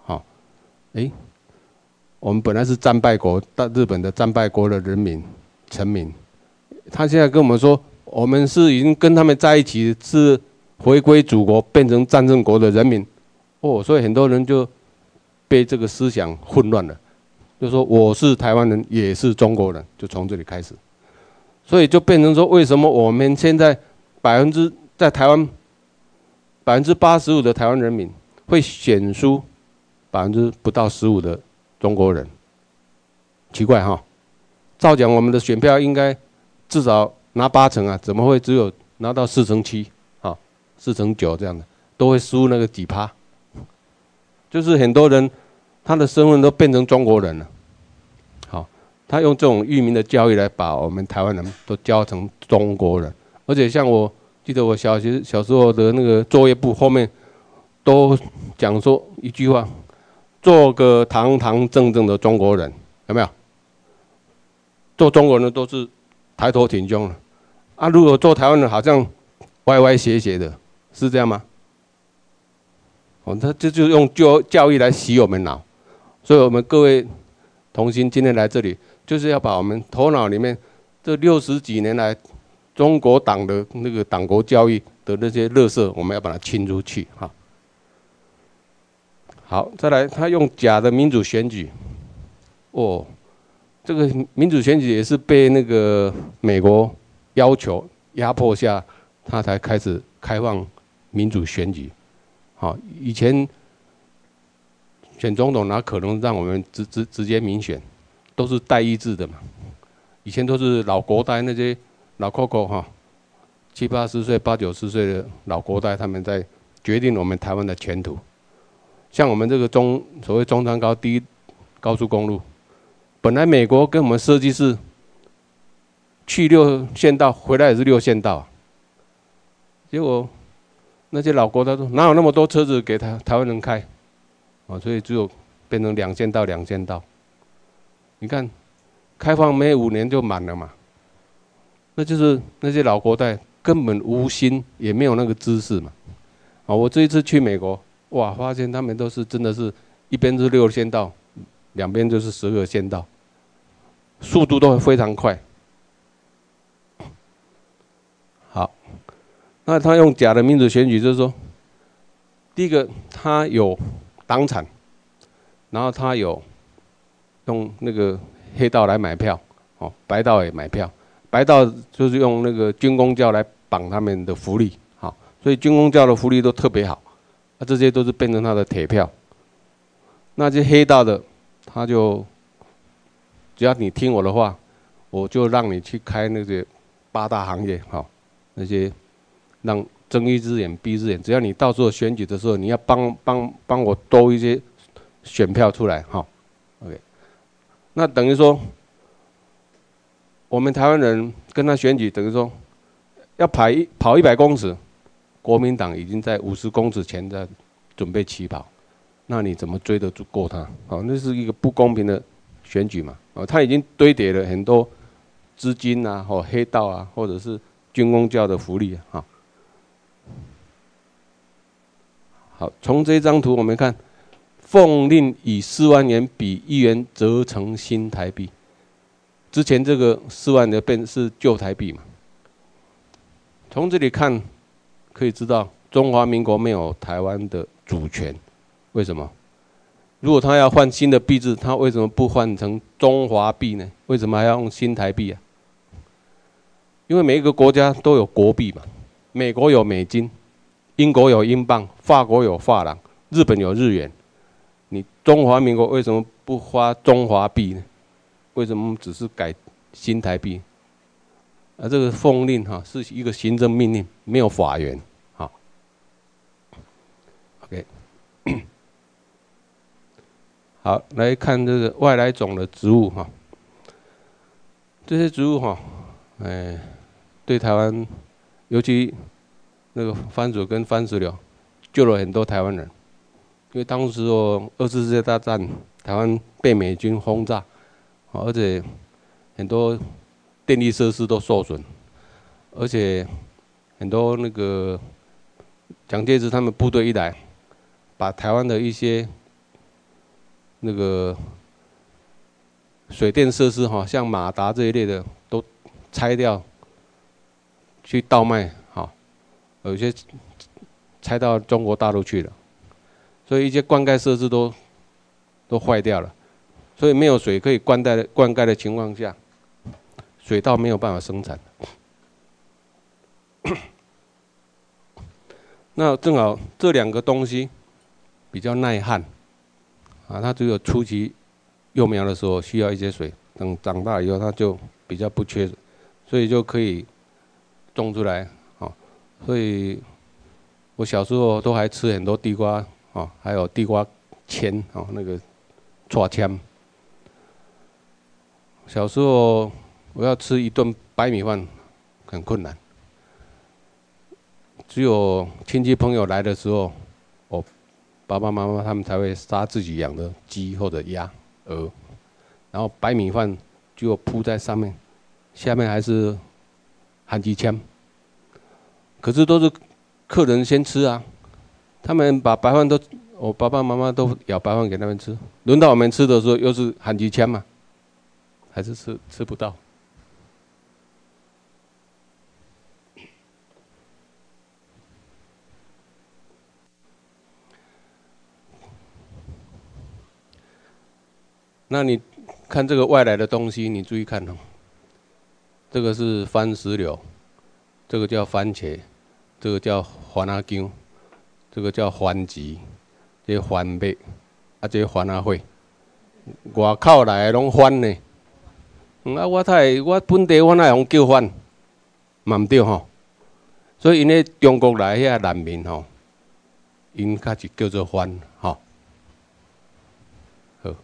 我们本来是战败国，日本的战败国的人民臣民，他现在跟我们说，我们是已经跟他们在一起，是回归祖国，变成战胜国的人民，所以很多人就被这个思想混乱了，就说我是台湾人，也是中国人，就从这里开始。所以就变成说，为什么我们现在在台湾85%的台湾人民会选出不到15%的中国人？奇怪照讲我们的选票应该至少拿8成啊，怎么会只有拿到7%、4%、9%这样的，都会输那个几%？就是很多人他的身份都变成中国人了。他用这种裕民的教育来把我们台湾人都教成中国人，而且像我记得我小时候的那个作业簿后面都讲说一句话： 做个堂堂正正的中国人，有没有？做中国人都是抬头挺胸的，啊，如果做台湾人，好像歪歪斜斜的，是这样吗？哦，他这就用教育来洗我们脑，所以我们各位同心今天来这里，就是要把我们头脑里面这60几年来中国党的那个党国教育的那些垃圾，我们要把它清出去哈。好，再来，他用假的民主选举，哦，这个民主选举也是被那个美国要求压迫下，他才开始开放民主选举。好，以前选总统哪可能让我们直接民选，都是代议制的嘛。以前都是老国代那些老 Coco 哈，70、80岁、80、90岁的老国代，他们在决定我们台湾的前途。像我们这个所谓中山高第一高速公路，本来美国跟我们设计是去6线道，回来也是6线道，结果那些老国他说哪有那么多车子给台湾人开，啊，所以只有变成2线道2线道。你看，开放没5年就满了嘛，那就是那些老国代根本无心，也没有那个知识嘛。啊，我这一次去美国。哇，发现他们都是真的是一边是6线道，两边就是12线道，速度都非常快。好，那他用假的民主选举，就是说，第一个他有党产，然后他有用那个黑道来买票，哦，白道也买票，白道就是用那个军公教来绑他们的福利，好，所以军公教的福利都特别好。啊，这些都是变成他的铁票。那些黑道的，他就只要你听我的话，我就让你去开那些8大行业，好，那些让睁一只眼闭一只眼，只要你到时候选举的时候，你要帮我兜一些选票出来，好 ，OK。那等于说，我们台湾人跟他选举，等于说要跑100公尺。国民党已经在50公尺前在准备起跑，那你怎么追得过他？好，那是一个不公平的选举嘛。哦，他已经堆叠了很多资金啊，或黑道啊，或者是军公教的福利啊。好，从这张图我们看，奉令以4万元比1元折成新台币。之前这个4万的是旧台币嘛。从这里看。可以知道，中华民国没有台湾的主权，为什么？如果他要换新的币制，他为什么不换成中华币呢？为什么还要用新台币啊？因为每一个国家都有国币嘛，美国有美金，英国有英镑，法国有法郎，日本有日元。你中华民国为什么不花中华币呢？为什么只是改新台币？这个奉令哈是一个行政命令，没有法源。好 ，OK， 好，来看这个外来种的植物哈，这些植物哈，对台湾，尤其那个番薯跟番石榴，救了很多台湾人。因为当时2次世界大战，台湾被美军轰炸，而且很多电力设施都受损，而且很多那个蒋介石他们部队一来，把台湾的一些那个水电设施哈，像马达这一类的都拆掉，去倒卖哈，有些拆到中国大陆去了，所以一些灌溉设施都坏掉了，所以没有水可以灌溉的情况下。水稻没有办法生产，那正好这2个东西比较耐旱，啊，它只有初期幼苗的时候需要一些水，等长大以后它就比较不缺水，所以就可以种出来，哦，所以我小时候都还吃很多地瓜，哦，还有地瓜签，哦，那个串签，小时候。我要吃一顿白米饭很困难，只有亲戚朋友来的时候，我爸爸妈妈他们才会杀自己养的鸡或者鸭、鹅，然后白米饭就铺在上面，下面还是韩鸡枪。可是都是客人先吃啊，他们把白饭都，我爸爸妈妈都舀白饭给他们吃，轮到我们吃的时候又是韩鸡枪嘛，还是吃不到。那你看这个外来的东西，你注意看哦，这个是番石榴，这个叫番茄，这个叫番仔姜，这个叫番薯，这番麦，啊，这番仔花，外口来的拢番呢。我本地我哪用叫番，嘛毋对吼。所以因咧中国来遐难民吼，因较是叫做番吼。好，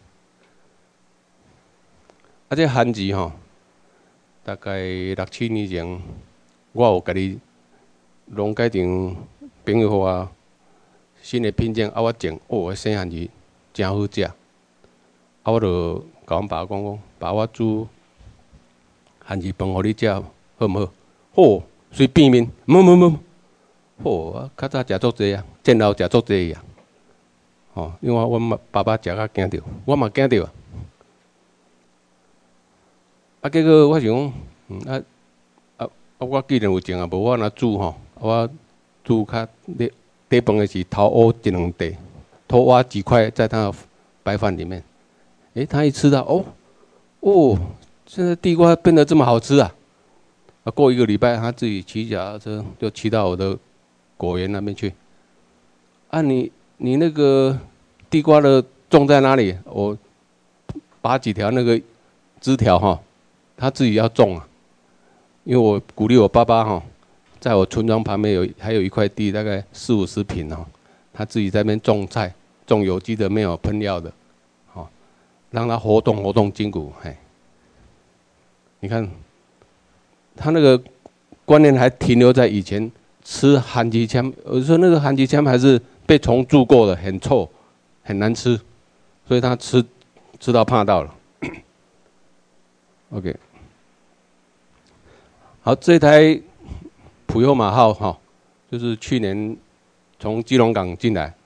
啊，这番薯吼，大概6、7年前，我有甲你农改场朋友我新的品种，啊，我种哦，生番薯真好食。啊，我就甲阮爸讲，爸，我煮番薯饭互你食，好毋好？好，随变面，唔，好，我较早食足济啊，战后食足济啊。吼，因为阮爸爸食甲惊着，我嘛惊着啊。啊，结果我想讲，我既然有种啊，无我若煮吼，我煮较底饭的是头乌1、2块，头挖几块在他的白饭里面。他一吃到哦，现在地瓜变得这么好吃啊！过1个礼拜，他自己骑脚踏车就骑到我的果园那边去。啊，你那个地瓜的种在哪里？我拔几条那个枝条哈，他自己要种啊。因为我鼓励我爸爸哈，在我村庄旁边还有一块地，大概40-50坪哦，他自己在那边种菜，种有机的，没有喷药的。让它活动筋骨，你看，他那个观念还停留在以前吃韩鸡枪，我说那个韩鸡枪还是被虫蛀过的，很臭，很难吃，所以他吃到怕到了。OK， 好，这台普悠玛号哈，就是去年从基隆港进来。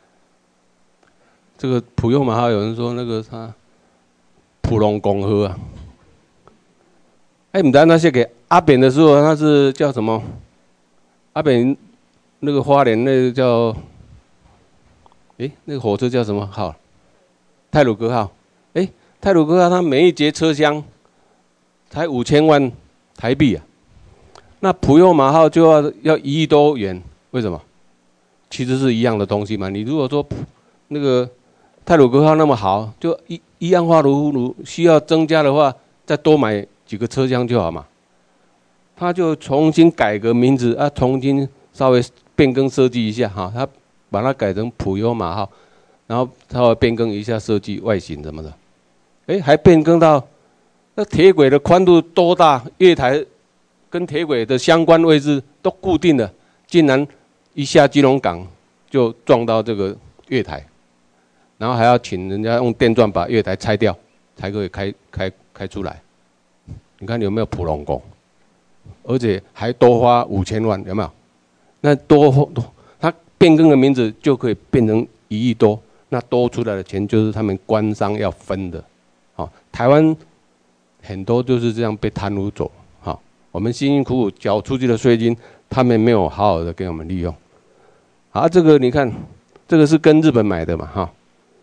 这个普悠玛号有人说那个他。普隆公河啊，唔知那些给阿扁的时候，他是叫什么？阿扁那个花莲那个叫，那个火车叫什么号？太鲁阁号。太鲁阁号它每一节车厢才5000万台币啊，那普悠玛号就要1亿多元，为什么？其实是一样的东西嘛。你如果说那个太鲁阁号那么好，就一氧化炉需要增加的话，再多买几个车厢就好嘛。他就重新改个名字啊，重新稍微变更设计一下哈，他把它改成普悠玛号，然后稍微变更一下设计外形什么的，还变更到那铁轨的宽度多大，月台跟铁轨的相关位置都固定了，竟然一下基隆港就撞到这个月台。然后还要请人家用电钻把月台拆掉，才可以开出来。你看有没有普龙宫？而且还多花5000万，有没有？那它变更的名字就可以变成1亿多，那多出来的钱就是他们官商要分的。台湾很多就是这样被贪污走。我们辛辛苦苦缴出去的税金，他们没有好好的给我们利用。好，这个你看，这个是跟日本买的嘛，哈。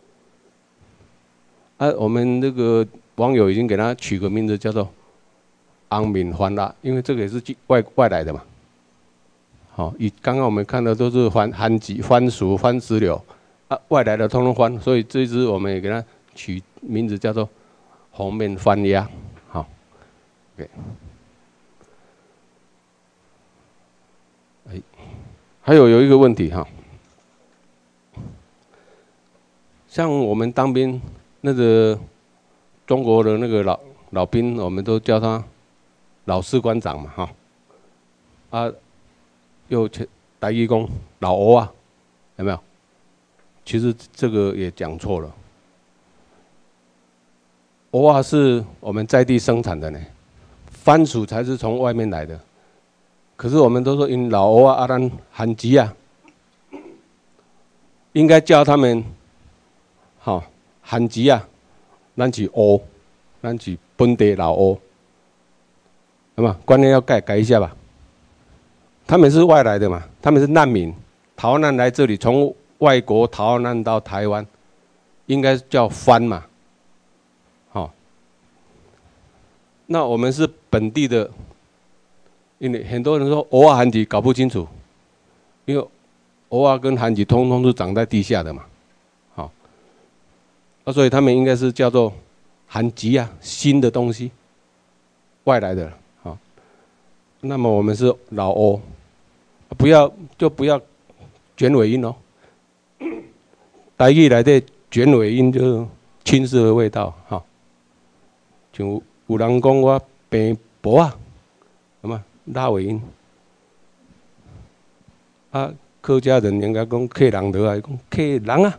我们那个网友已经给他取个名字叫做昂敏番啦，因为这个也是外来的嘛。好，刚刚我们看的都是番薯、番薯、番石榴，外来的通通番，所以这一只我们也给它取名字叫做红面番鸭。好 ，OK。还有一个问题哈，像我们当兵。那个中国的那个老兵，我们都叫他老士官长嘛，又台语讲老欧啊，有没有？ 其实这个也讲错了。蚵仔是我们在地生产的呢，番薯才是从外面来的。可是我们都说因老蚵仔咱韩籍啊，应该叫他们好韩籍啊，咱是蚵，咱是本地老蚵，那么观念要改一下吧。他们是外来的嘛，他们是难民，逃难来这里，从外国逃难到台湾，应该叫番嘛，好。那我们是本地的，因为很多人说蚵仔韩籍搞不清楚，因为蚵仔跟韩籍通通是长在地下的嘛，好，所以他们应该是叫做韩籍啊，新的东西，外来的，好。那么我们是老蚵。不要卷尾音哦。台语内底卷尾音就是青色的味道哈。像有人讲我病薄啊，什么拉尾音。啊，客家人应该讲客人的啊，讲客人啊。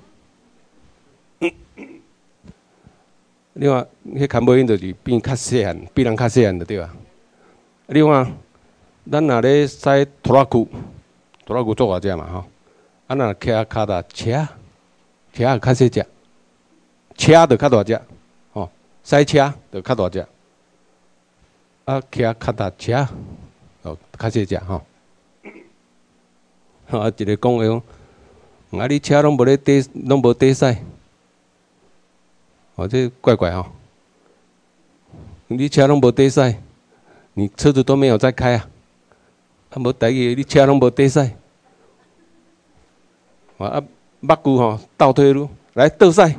另外，迄看尾音就是变较细汉，比人较细汉的对吧？另外。咱若咧驶拖拉机，拖拉机做偌只嘛吼，啊若骑脚踏车，车较细只，车就较大只，吼，驶车就较大只，啊骑脚踏车哦较细只吼，啊一个讲的讲，啊你车拢无咧底，拢无底驶，哦这怪怪吼，你车拢无底驶，你车子都没有在开啊。啊，无台语，你车拢无底驶，啊，目睭吼倒退路来倒驶，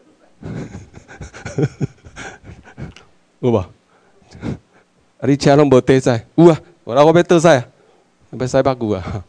有无？啊，你车拢无底驶，有啊，我要倒驶啊，要驶目睭啊。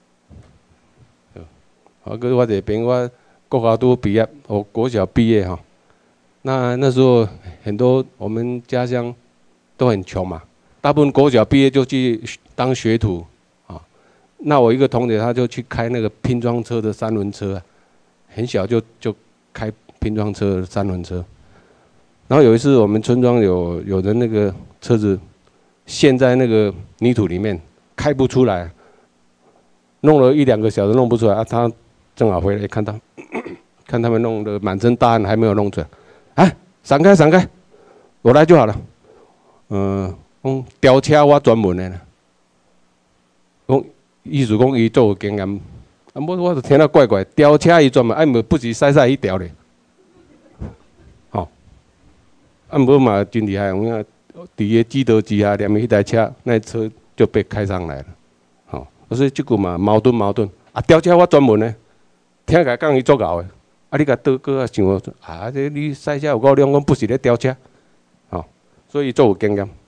啊，个我一个朋友，我国高中毕业，我国小毕业哈，那时候很多我们家乡都很穷嘛。大部分国小毕业就去当学徒啊。那我一个同学他就去开那个拼装车的三轮车，很小就开拼装车的三轮车。然后有一次我们村庄有人那个车子陷在那个泥土里面，开不出来，弄了1-2个小时弄不出来啊。他正好回来看到，看他们弄得满身大汗还没有弄出来，哎，闪开闪开，我来就好了。吊车我专门的啦，讲意思讲伊做有经验，啊，我就听到怪怪，吊车伊专门，啊，毋不是驶迄条咧，吼，啊，毋嘛真厉害，有影伫个指导之下，连迄台车那车就被开上来了，吼，所以即句嘛矛盾，啊，吊车我专门的，听甲讲伊足够的，啊，你甲倒个想啊，这你驶车有够亮，讲不是咧吊车，吼，所以做有经验。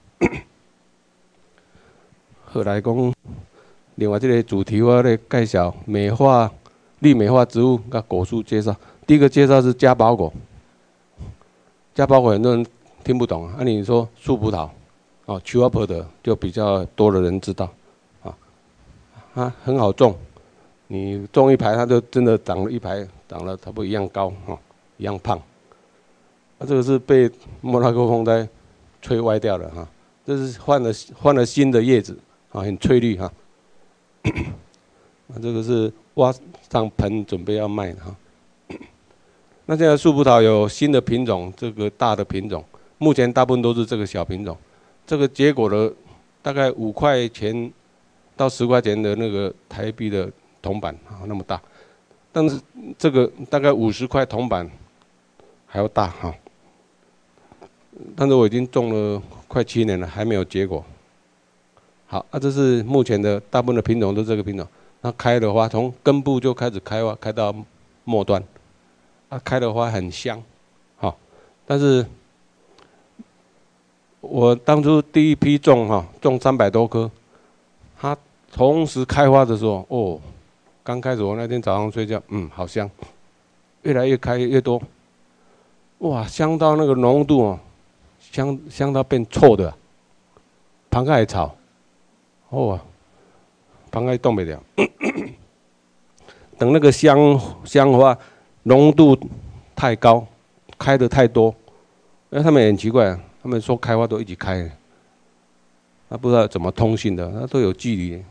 后来讲，另外这个主题我咧介绍绿美化植物甲果树介绍。第一个介绍是家宝果，家宝果很多人听不懂啊。你说树葡萄，哦 ，True Apple 的就比较多的人知道，啊，它很好种，你种一排它就真的长了一排，长了差不多一样高，哈，一样胖。啊，这个是被莫拉克风灾吹歪掉了哈，这是换了新的叶子。啊，很翠绿哈。啊，这个是挖上盆准备要卖的哈。那现在树葡萄有新的品种，这个大的品种，目前大部分都是这个小品种。这个结果的大概5块钱到10块钱的那个台币的铜板啊，那么大。但是这个大概50块铜板还要大哈。但是我已经种了快7年了，还没有结果。好，这是目前的大部分的品种都是这个品种。那开的花从根部就开始开花，开到末端，开的花很香，好。但是我当初第一批种种300多棵，它同时开花的时候，哦，刚开始我那天早上睡觉，好香，越来越开越多，哇，香到那个浓度哦，香到变臭的，旁盖草。哦啊，旁边冻不了。等那个香花浓度太高，开的太多，他们也很奇怪，他们说开花都一起开，他不知道怎么通信的，他都有距离。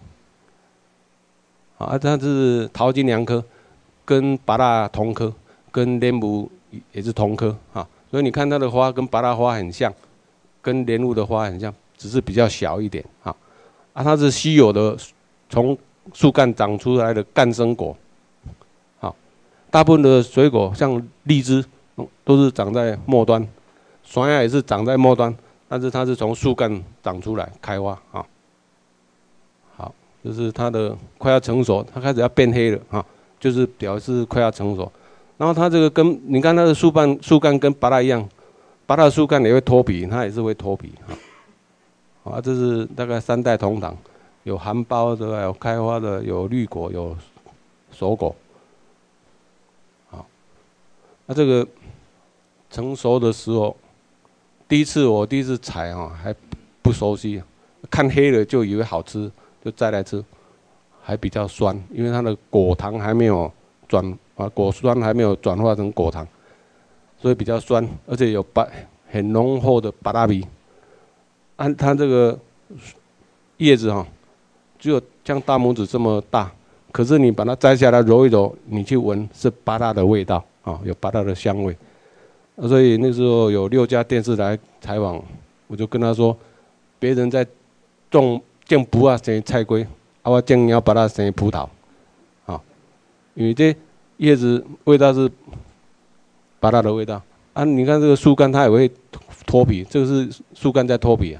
它是桃金娘科，跟芭乐同科，跟莲雾也是同科啊，所以你看它的花跟芭乐花很像，跟莲雾的花很像，只是比较小一点啊。它是稀有的，从树干长出来的干生果。好，大部分的水果像荔枝都是长在末端，酸芽也是长在末端，但是它是从树干长出来开花啊。好，就是它的快要成熟，它开始要变黑了啊，就是表示快要成熟。然后它这个跟你看它的树干跟芭乐一样，芭乐树干也会脱皮，它也是会脱皮啊。这是大概3代同堂，有含苞的，有开花的，有绿果，有熟果。好，那这个成熟的时候，我第一次采还不熟悉，看黑了就以为好吃，就再来吃，还比较酸，因为它的果糖还没有果酸还没有转化成果糖，所以比较酸，而且有很浓厚的芭乐味。它这个叶子只有像大拇指这么大，可是你把它摘下来揉一揉，你去闻是芭乐的味道有芭乐的香味。所以那时候有6家电视来采访，我就跟他说，别人在种葡萄生菜龟，我种要芭乐生葡萄，因为这叶子味道是芭乐的味道你看这个树干它也会脱皮，这个是树干在脱皮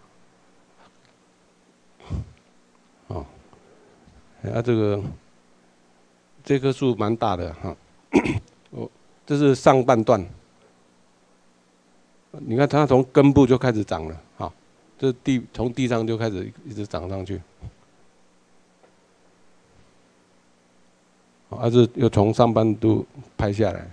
这棵树蛮大的这是上半段，你看它从根部就开始长了这从地上就开始一直长上去，这又从上半部拍下来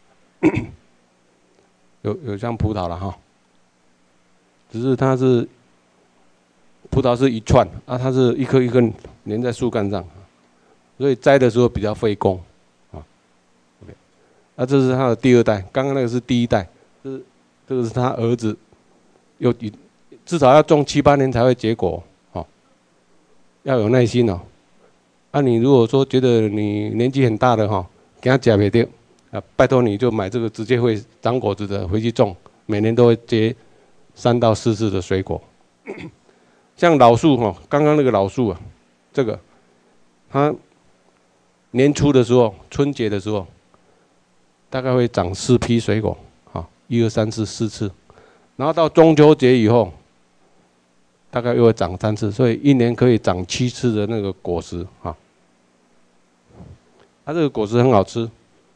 有像葡萄了只是它是葡萄是一串它是一颗一颗连在树干上，所以摘的时候比较费工OK，这是他的第2代，刚刚那个是第1代，这个是他儿子，至少要种7、8年才会结果要有耐心你如果说觉得你年纪很大的给他吃不掉拜托你就买这个直接会长果子的回去种，每年都会结3到4次的水果。像老树刚刚那个老树这个它年初的时候，春节的时候，大概会长4批水果1、2、3次4次，然后到中秋节以后，大概又会长3次，所以1年可以长7次的那个果实这个果实很好吃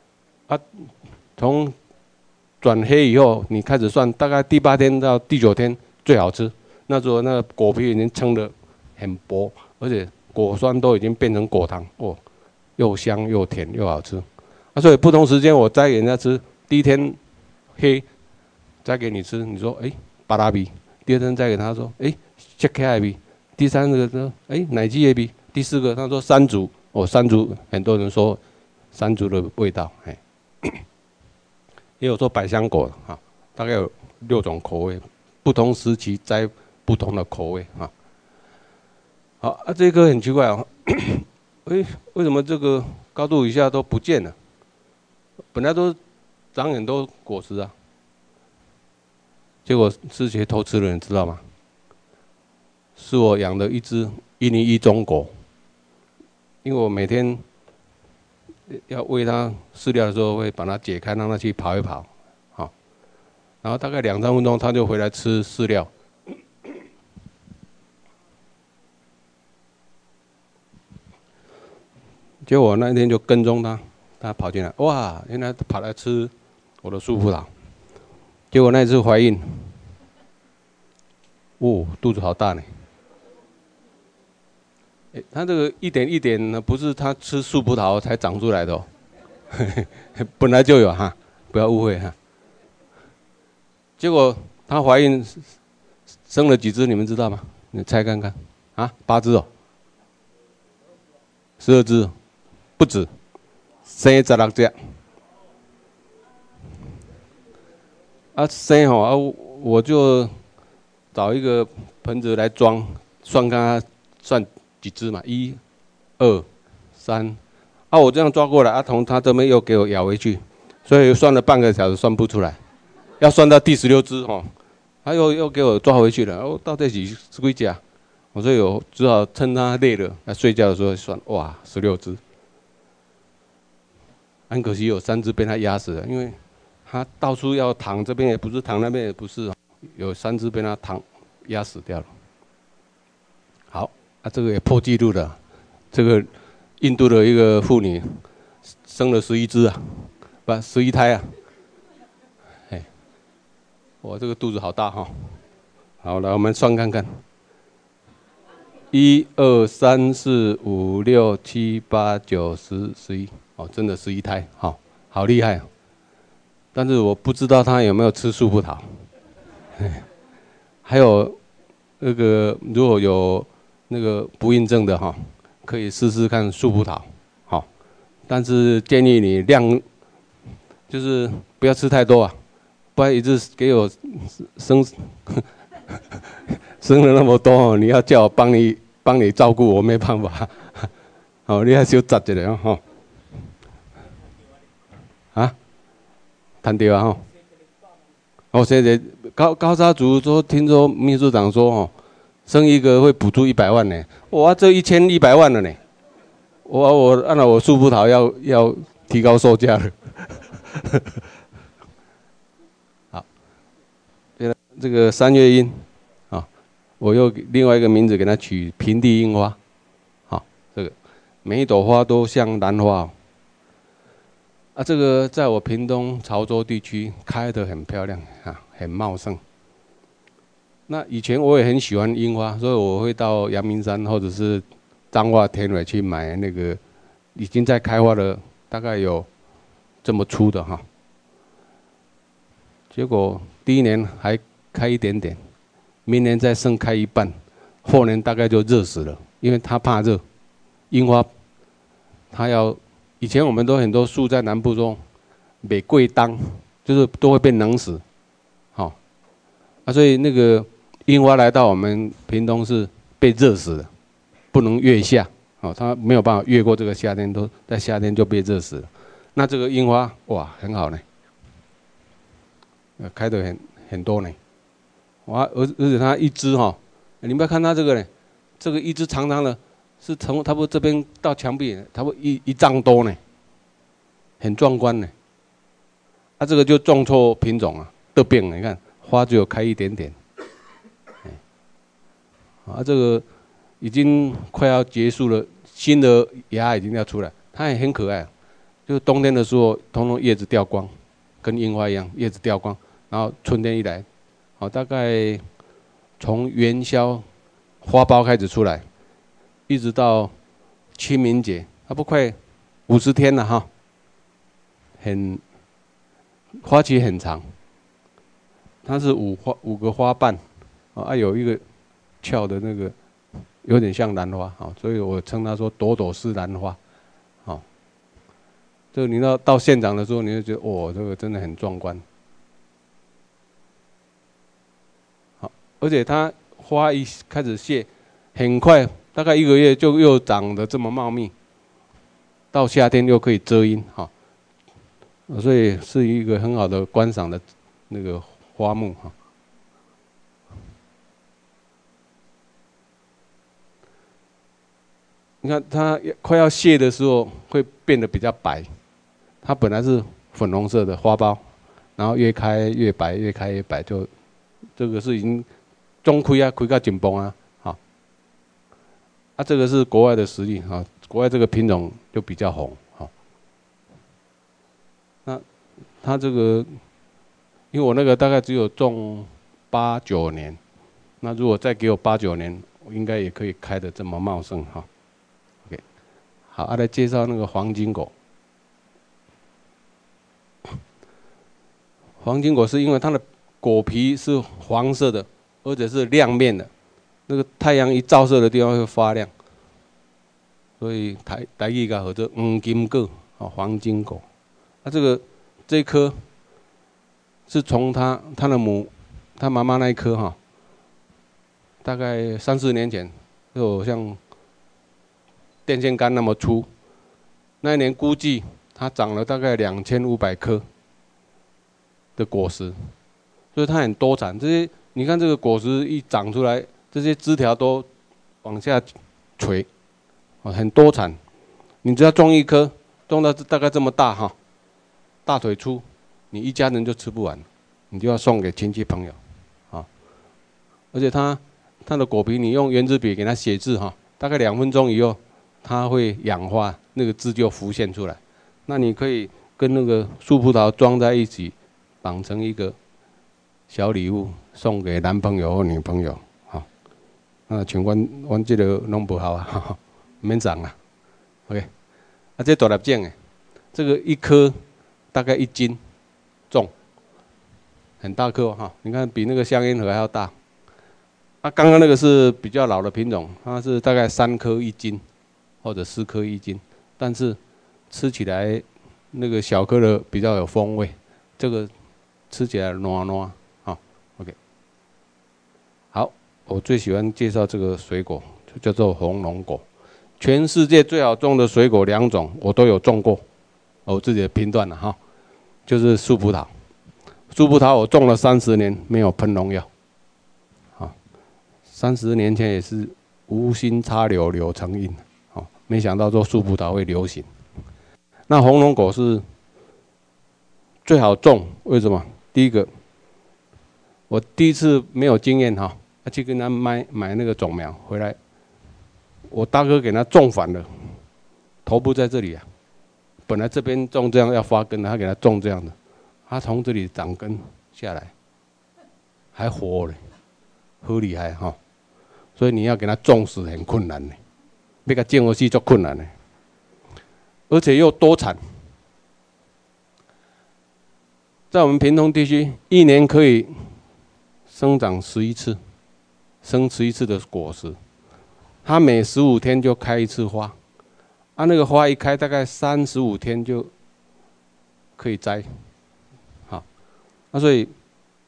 从转黑以后，你开始算，大概第8天到第9天最好吃。那时候那个果皮已经撑得很薄，而且果酸都已经变成果糖又香又甜又好吃所以不同时间我摘给人家吃，第1天黑摘给你吃，你说芭乐味；第2天摘给他说切开味；第3个说奶鸡的味；第4个他说山竹山竹很多人说山竹的味道也有说百香果大概有6种口味，不同时期摘不同的口味好这棵很奇怪为什么这个高度以下都不见了？本来都长很多果实结果是谁偷吃了？你知道吗？是我养的一只印尼一中狗，因为我每天要喂它饲料的时候，会把它解开，让它去跑一跑，然后大概2、3分钟，它就回来吃饲料。结果我那一天就跟踪它，它跑进来，哇，原来跑来吃我的树葡萄。结果那一次怀孕，肚子好大呢。它这个一点一点呢，不是它吃树葡萄才长出来的本来就有不要误会结果她怀孕生了几只，你们知道吗？你猜看看8只12只，不止，生16只。 生吼我就找一个盆子来装，算看它算几只嘛，1、2、3，我这样抓过来，从他这边又给我咬回去，所以算了半个小时算不出来，要算到第16只吼，他又给我抓回去了，到底是几只？所以我只好趁他累了，睡觉的时候算，哇，16只。很可惜有3只被他压死了，因为他到处要躺，这边也不是躺，那边也不是，有3只被他压死掉了。好，这个也破纪录了，这个印度的一个妇女生了11只啊，不11胎啊，哇，这个肚子好大哈。好，来我们算看看。1、2、3、4、5、6、7、8、9、10、11，真的11胎，好厉害。但是我不知道他有没有吃树葡萄。还有那个如果有那个不孕症的可以试试看树葡萄，但是建议你量就是不要吃太多啊，不然一直给我生了那么多，你要叫我帮你照顾，我没办法。你还是要扎一下谈对啊现在高沙族说，听说秘书长说生一个会补助100万呢，哇，这1100万了呢，我按照我树葡萄要提高售价了。好，这个3月樱我又另外一个名字给它取平地樱花，这个每一朵花都像兰花这个在我屏东潮州地区开得很漂亮很茂盛。那以前我也很喜欢樱花，所以我会到阳明山或者是彰化田尾去买那个已经在开花的，大概有这么粗的结果第1年还开一点点，明年再盛开一半，后年大概就热死了，因为它怕热。樱花它以前我们都很多树在南部中没贵当，就是都会被冷死，所以那个樱花来到我们屏东是被热死了，不能越夏，它没有办法越过这个夏天，都在夏天就被热死了。那这个樱花哇很好呢，开得很多呢，而且它一枝你们要看它这个呢，这个一枝长长的。是从差不多这边到墙壁，差不多一丈多呢，很壮观呢。这个就种错品种得病了，你看花只有开一点点。这个已经快要结束了，新的芽已经要出来，它也很可爱。就是冬天的时候，通通叶子掉光，跟樱花一样，叶子掉光，然后春天一来，大概从元宵花苞开始出来。一直到清明节，不快50天了花期很长。它是5个花瓣，有一个翘的那个，有点像兰花，所以我称它说朵朵是兰花，这个你到现场的时候，你就觉得这个真的很壮观，而且它花一开始谢，很快。大概1个月就又长得这么茂密，到夏天又可以遮阴所以是一个很好的观赏的那个花木你看它快要谢的时候会变得比较白，它本来是粉红色的花苞，然后越开越白，越开越白，就这个是已经中开开到紧绷这个是国外的实例国外这个品种就比较红那它这个，因为我那个大概只有种8、9年，那如果再给我8、9年，我应该也可以开得这么茂盛OK， 好，来介绍那个黄金果。黄金果是因为它的果皮是黄色的，而且是亮面的。那个太阳一照射的地方会发亮，所以台语讲或者黄金果，黄金果。这棵是从他妈妈那一棵哈，大概3、4年前，就有像电线杆那么粗。那一年估计它长了大概2500颗的果实，所以它很多产。这些你看，这个果实一长出来，这些枝条都往下垂，很多产。你只要种一颗，种到大概这么大哈，大腿粗，你一家人就吃不完，你就要送给亲戚朋友，啊。而且它的果皮，你用圆珠笔给它写字哈，大概2分钟以后，它会氧化，那个字就浮现出来。那你可以跟那个树葡萄装在一起，绑成一个小礼物，送给男朋友或女朋友，哈。那像阮这个拢不好啊，免送啦。OK， 啊，这大粒种的，这个一颗大概1斤重，很大颗哈。你看比那个香烟盒还要大。啊，刚刚那个是比较老的品种，它是大概3颗1斤，或者4颗1斤，但是吃起来那个小颗的比较有风味，这个吃起来软软，好 ，OK。好，我最喜欢介绍这个水果，就叫做红龙果。全世界最好种的水果2种，我都有种过，我自己的评断了哈，就是树葡萄。树葡萄我种了30年，没有喷农药。30年前也是无心插柳柳成荫，没想到做树葡萄会流行。那红龙果是最好种，为什么？第一个，我第一次没有经验哈，去跟他买那个种苗回来，我大哥给他种反了，头部在这里啊，本来这边种这样要发根的，他给他种这样的，他从这里长根下来，还活嘞，好厉害哈！所以你要给它种死很困难的，要给它种下去就困难的，而且又多产。在我们屏东地区，1年可以生长11次，生11次的果实。它每15天就开1次花，啊，那个花一开大概35天就可以摘，好，那所以。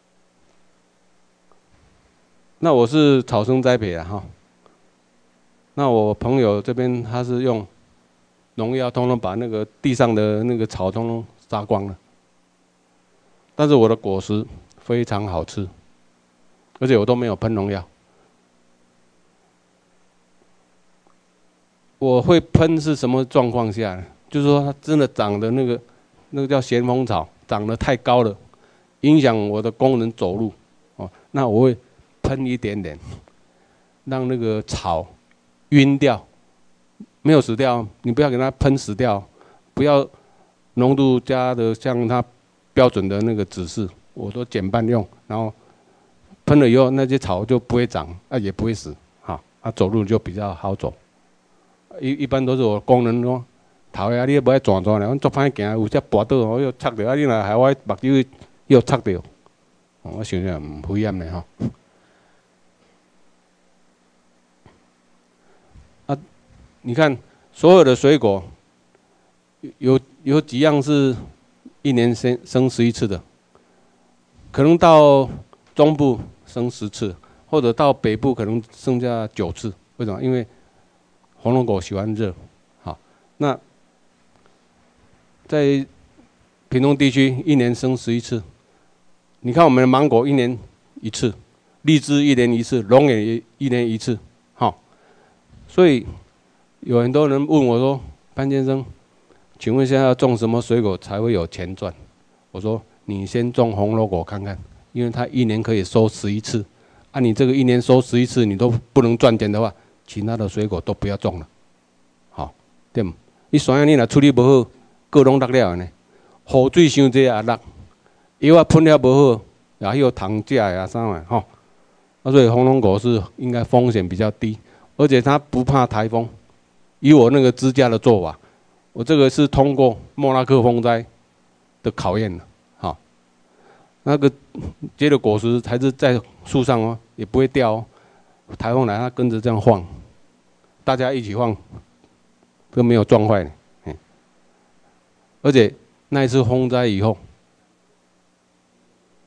那我是草生栽培的哈，那我朋友这边他是用农药，通通把那个地上的那个草通通杀光了，但是我的果实非常好吃，而且我都没有喷农药。我会喷是什么状况下呢？就是说它真的长的那个叫咸丰草，长得太高了，影响我的工人走路，哦，那我会喷一点点，让那个草晕掉，没有死掉，你不要给它喷死掉，不要浓度加的像它标准的那个指示，我都减半用，然后喷了以后，那些草就不会长，也不会死，哈，走路就比较好走。一般都是我工人说，头呀，你不爱转转了，我做歹行，有只跋倒，我又插着，你若害我目睭又插着，我想想唔危险的吼。你看所有的水果，有几样是1年生11次的，可能到中部生10次，或者到北部可能剩下9次。为什么？因为红龙果喜欢热。好，那在屏东地区1年生11次。你看我们的芒果1年1次，荔枝1年1次，龙眼也1年1次。好，所以。有很多人问我说：“潘先生，请问现在要种什么水果才会有钱赚？”我说：“你先种红萝果看看，因为它1年可以收11次。啊，你这个1年收11次，你都不能赚钱的话，其他的水果都不要种了。好，对唔？你山你若处理不好，各拢落了呢。雨水伤济也落，药啊喷了不好，也有糖价呀啥玩意吼。所以红龙果是应该风险比较低，而且它不怕台风。以我那个支架的做法，我这个是通过莫拉克风灾的考验的，好，那个结的果实还是在树上哦，也不会掉哦。台风来，它跟着这样晃，大家一起晃，都没有撞坏的。而且那一次风灾以后，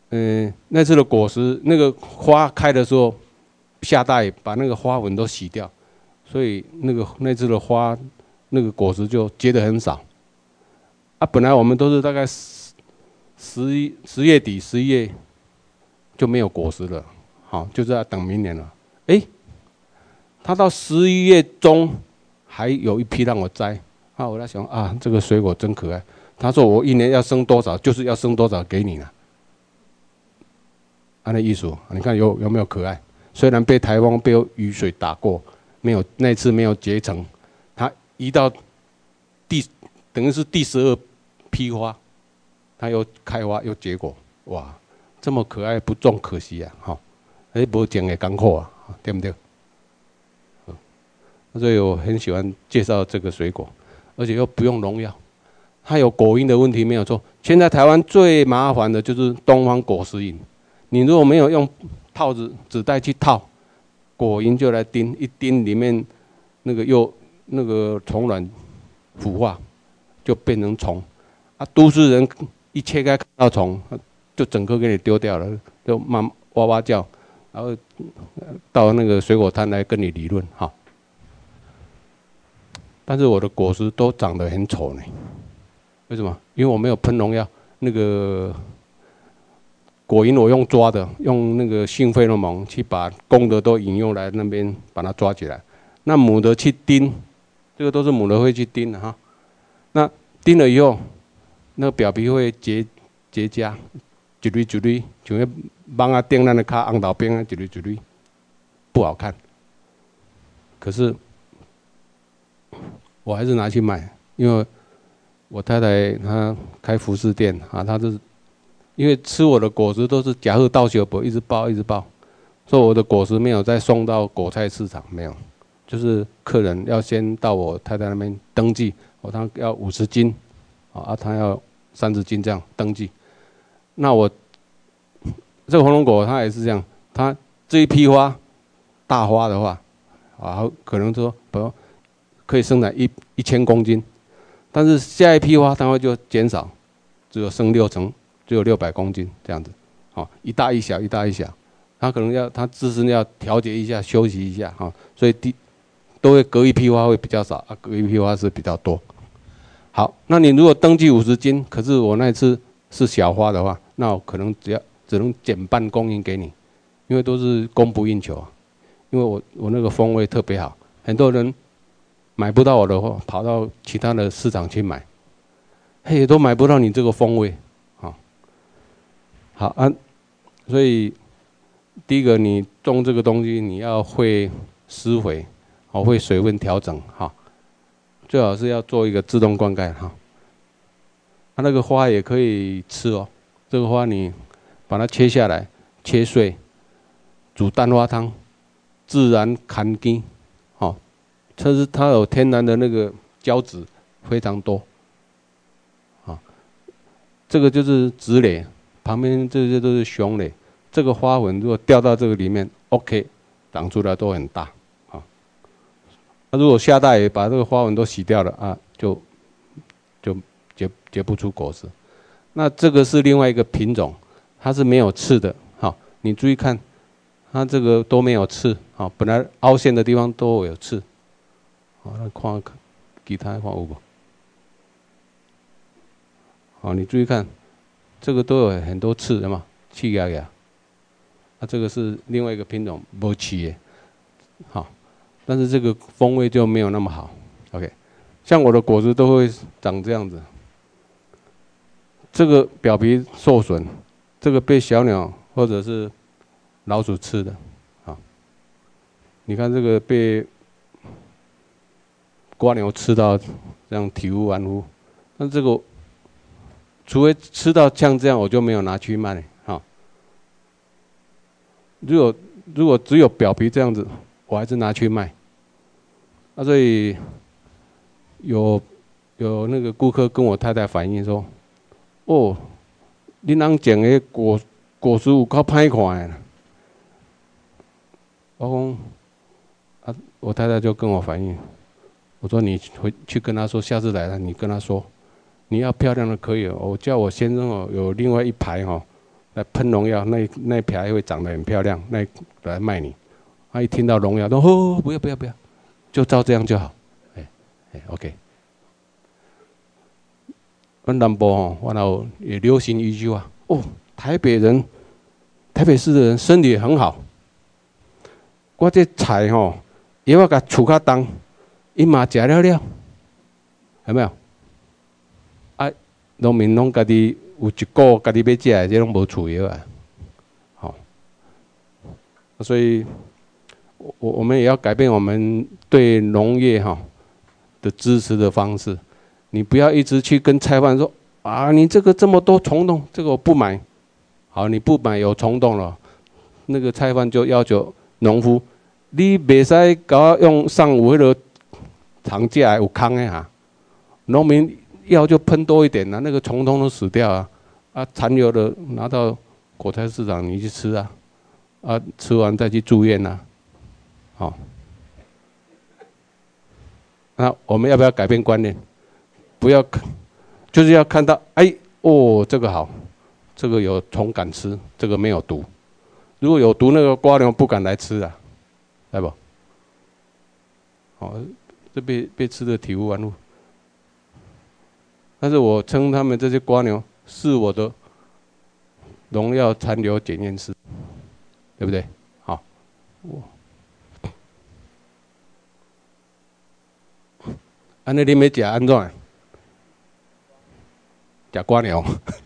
那次的果实，那个花开的时候下大雨，把那个花纹都洗掉，所以那次的花，那个果实就结得很少。啊，本来我们都是大概10月底、11月就没有果实了，好，就是要等明年了。他到11月中还有一批让我摘，啊，我在想啊，这个水果真可爱。他说我一年要生多少，就是要生多少给你了。按那意思，你看有没有可爱？虽然被台风被雨水打过，没有那次没有结成，它移到等于是第12批花，它又开花又结果，哇，这么可爱不种可惜啊，哈，无种的艰苦啊，对不对？所以我很喜欢介绍这个水果，而且又不用农药，它有果蝇的问题没有错。现在台湾最麻烦的就是东方果实蝇，你如果没有用套子纸袋去套，果蝇就来叮，一叮里面那个虫卵腐化，就变成虫。啊，都市人一切开看到虫，就整个给你丢掉了，就哇哇叫，然后到那个水果摊来跟你理论哈。但是我的果实都长得很丑呢，为什么？因为我没有喷农药，那个果蝇我用抓的，用那个性费洛蒙去把公的都引诱来那边把它抓起来，那母的去叮，这个都是母的会去叮的哈。那叮了以后，那个表皮会结痂，一粒一粒，像那蠓啊叮咱的脚红豆冰啊，一粒一粒，不好看。可是我还是拿去卖，因为我太太她开服饰店啊，她是因为吃我的果实都是假货盗小博，一直报，所以我的果实没有再送到果菜市场，没有，就是客人要先到我太太那边登记，他要50斤，啊，他要30斤这样登记。那我这个红龙果它也是这样，它这一批花大花的话，啊，可能说可以生产1000公斤，但是下一批花它会就减少，只有剩6成，只有600公斤这样子，好，一大一小，它可能它自身要调节一下，休息一下，哈，所以都会隔一批花会比较少，隔一批花是比较多。好，那你如果登记50斤，可是我那次是小花的话，那我可能只能减半供应给你，因为都是供不应求，因为我那个风味特别好，很多人买不到我的话，跑到其他的市场去买，嘿，都买不到你这个风味，好啊，所以第一个你种这个东西，你要会施肥，会水分调整，哈，最好是要做一个自动灌溉，哈。那个花也可以吃哦，这个花你把它切下来，切碎，煮蛋花汤，自然砍根，好，它有天然的那个胶质非常多，啊，这个就是子蕾，旁边这些都是雄蕾，这个花纹如果掉到这个里面 ，OK， 长出来都很大，啊，那如果下大雨把这个花纹都洗掉了啊，就结不出果实。那这个是另外一个品种，它是没有刺的，好，你注意看，它这个都没有刺，好，本来凹陷的地方都有刺，好，那看其他看有无？好，你注意看，这个都有很多刺的嘛，刺牙牙。啊，这个是另外一个品种，没刺的，好，但是这个风味就没有那么好。OK， 像我的果子都会长这样子。这个表皮受损，这个被小鸟或者是老鼠吃的，啊，你看这个被瓜牛吃到，这样体无完肤。那这个，除非吃到像这样，我就没有拿去卖，哈。如果只有表皮这样子，我还是拿去卖。啊，所以有那个顾客跟我太太反映说。哦，恁翁种的果实有够歹看的。我讲，啊，我太太就跟我反映，我说你回去跟他说，下次来了你跟他说，你要漂亮的可以，我叫我先生有另外一排来喷农药，那瓢会长得很漂亮，那来卖你。他一听到农药，都哦不要，就照这样就好。OK。阮南部吼，我有也流行一句话哦，台北市的人身体很好。我这菜吼，药我甲厝较重，伊嘛食了，有没有？啊，农民拢家己有一个家己要食的，这拢无厝药啊。好，所以我们也要改变我们对农业的支持的方式。你不要一直去跟菜贩说啊，你这个这么多虫洞，这个我不买。好，你不买有虫洞了，那个菜贩就要求农夫，你袂使甲我用上有迄个长架有空的哈。农民药就喷多一点啦，那个虫洞都死掉啊。啊，残留的拿到果菜市场你去吃啊，啊，吃完再去住院啊。好，那我们要不要改变观念？不要，就是要看到，哎，哦，这个好，这个有虫敢吃，这个没有毒。如果有毒，那个瓜牛不敢来吃啊，来不？好，这被吃的体无完肤。但是我称他们这些瓜牛是我的农药残留检验室，对不对？好，安尼你要食安怎？食瓜鸟，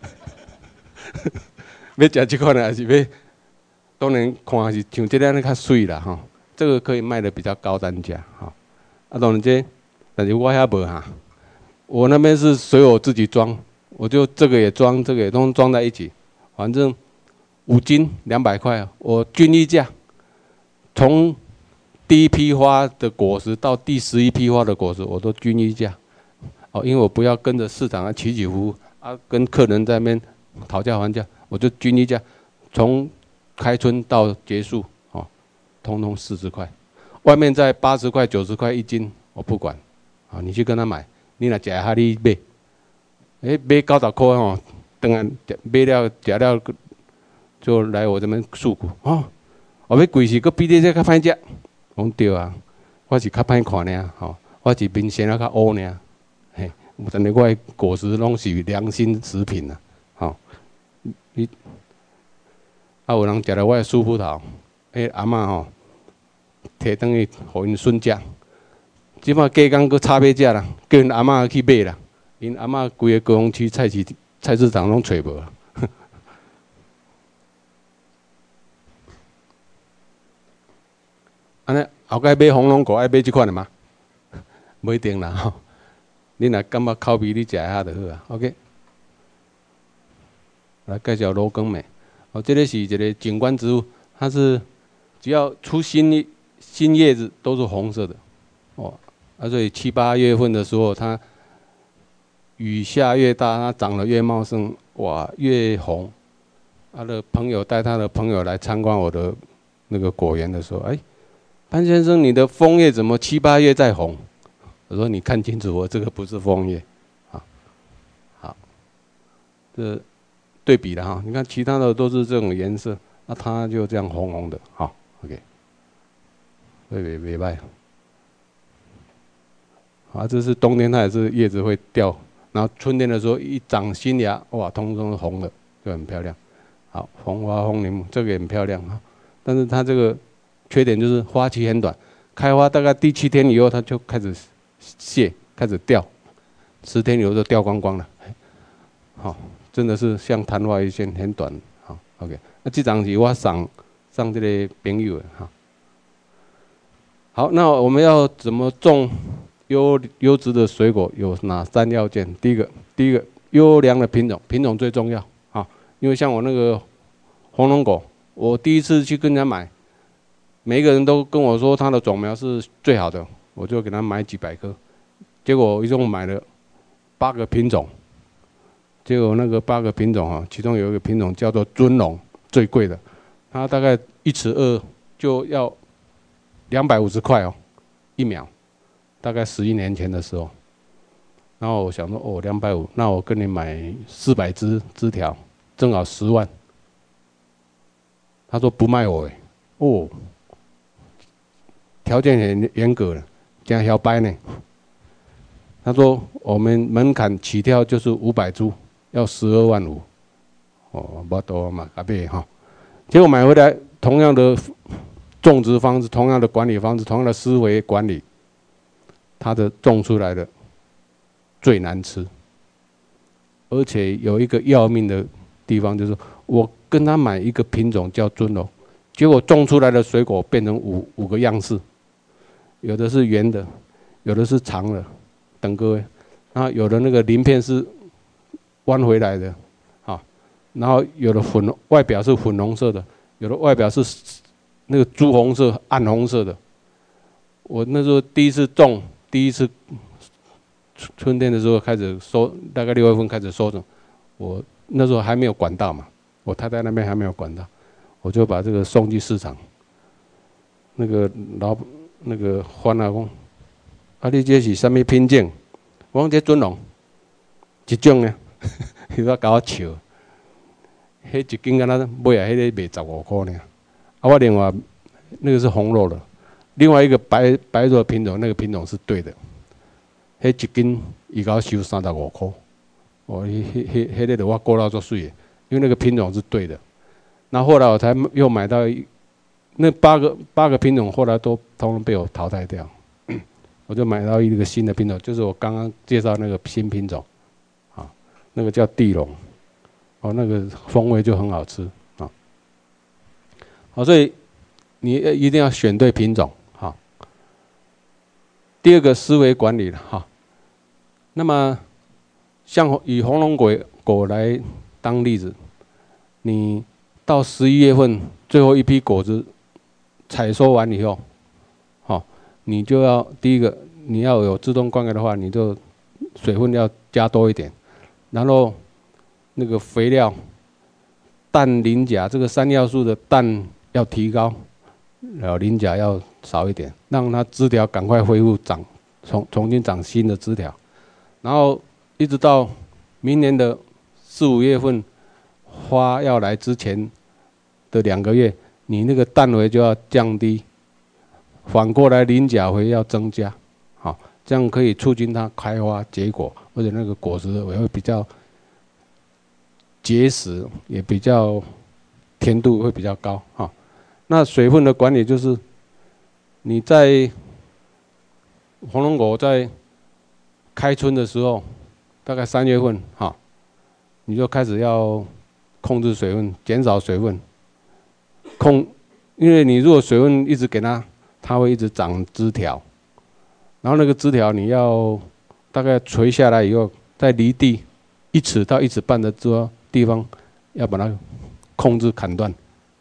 要食这款的还是要？当然看是像这样较水啦哈，这个可以卖的比较高单价哈。啊，当然这，但是我遐无哈，我那边是随我自己装，我就这个也装，这个也都装在一起，反正5斤200块，我均一价，从第一批花的果实到第11批花的果实，我都均一价。哦，因为我不要跟着市场起起伏伏。啊，跟客人在那边讨价还价，我就均一价，从开春到结束，哦，通通40块，外面在80块、90块1斤，我不管，啊，你去跟他买，你若食下你买，买90块哦，当然买了食了就来我这边诉苦，哦，我要贵是搁比你这较歹食，讲对啊，我是较歹看尔，吼，我是面色较乌尔，嘿。但是我的果实拢是良心食品啦，吼，你啊有人食了我的舒葡萄，阿嬷吼摕转去互因孙食，即摆加工搁差别食啦，叫因阿嬷去买啦，因阿嬷规个高雄区菜市场拢找无啊。安尼后摆买红龙果爱买即款的吗？不一定啦吼。你若感觉口味，你食下就好啊。OK， 来介绍罗根梅。哦，这个是一个景观植物，它是只要出新叶子都是红色的。哦，啊，所以7、8月份的时候，它雨下越大，它长得越茂盛，哇，越红。他的朋友带他的朋友来参观我的那个果园的时候，哎，潘先生，你的枫叶怎么7、8月在红？我说你看清楚，我这个不是枫叶，啊，好，这对比了哈，你看其他的都是这种颜色，那它就这样红红的，好 ，OK， 袂歹，啊，这是冬天它也是叶子会掉，然后春天的时候一长新芽，哇，通通是红的，就很漂亮。好，红花红铃木这个也很漂亮哈，但是它这个缺点就是花期很短，开花大概第7天以后它就开始谢，开始掉，10天以后就掉光光了。好，真的是像昙花一现，很短。好 ，OK， 那这张是我送这个朋友的哈。好，那我们要怎么种优质的水果？有哪3要件？第一个优良的品种最重要啊，因为像我那个红龙果，我第一次去跟人家买，每一个人都跟我说他的种苗是最好的。我就给他买几百颗，结果我一共买了8个品种，结果那个8个品种哈，其中有一个品种叫做尊龙，最贵的，它大概1尺2就要250块哦，1苗，大概11年前的时候。然后我想说，哦，250，那我跟你买400枝条，正好10万， 他说不卖我哦，条件很严格了，这样小白呢。他说我们门槛起跳就是500株，要12.5万，哦，不多嘛，阿贝哈。结果买回来，同样的种植方式，同样的管理方式，同样的思维管理，它的种出来的最难吃，而且有一个要命的地方，就是我跟他买一个品种叫尊龙，结果种出来的水果变成五个样式，有的是圆的，有的是长的，等各位，然后有的那个鳞片是弯回来的，啊，然后有的外表是粉红色的，有的外表是那个朱红色、暗红色的。我那时候第一次种，第一次春天的时候开始收，大概6月份开始收成。我那时候还没有管道嘛，我太太那边还没有管道，我就把这个送去市场。那个番啊讲，啊你这是什么品种？我讲这尊龙，一种呢，伊在甲我笑，迄一斤敢若买啊，迄个卖15块呢。啊，我另外那个是红肉的，另外一个白肉的品种，那个品种是对的。迄一斤伊甲我收35块，哦，迄个的我过到做水的，因为那个品种是对的。那后来我才又买到那八个品种，后来都通通被我淘汰掉，我就买到一个新的品种，就是我刚刚介绍那个新品种，啊，那个叫地龙，哦，那个风味就很好吃啊。好，所以你一定要选对品种，哈。第二个思维管理了，哈。那么，像以红龙果来当例子，你到11月份最后一批果子采收完以后，好，你就要第一个你要有自动灌溉的话，你就水分要加多一点，然后那个肥料、氮、磷、钾这个3要素的氮要提高，然后磷钾要少一点，让它枝条赶快恢复重新长新的枝条，然后一直到明年的4、5月份花要来之前的2个月，你那个氮肥就要降低，反过来磷钾肥要增加，好，这样可以促进它开花结果，而且那个果实也会比较结实，也比较甜度会比较高哈。那水分的管理就是你在红龙果在开春的时候，大概3月份哈，你就开始要控制水分，减少水分。因为你如果水分一直给它，它会一直长枝条，然后那个枝条你要大概垂下来以后，在离地1尺到1尺半的地方，要把它控制砍断。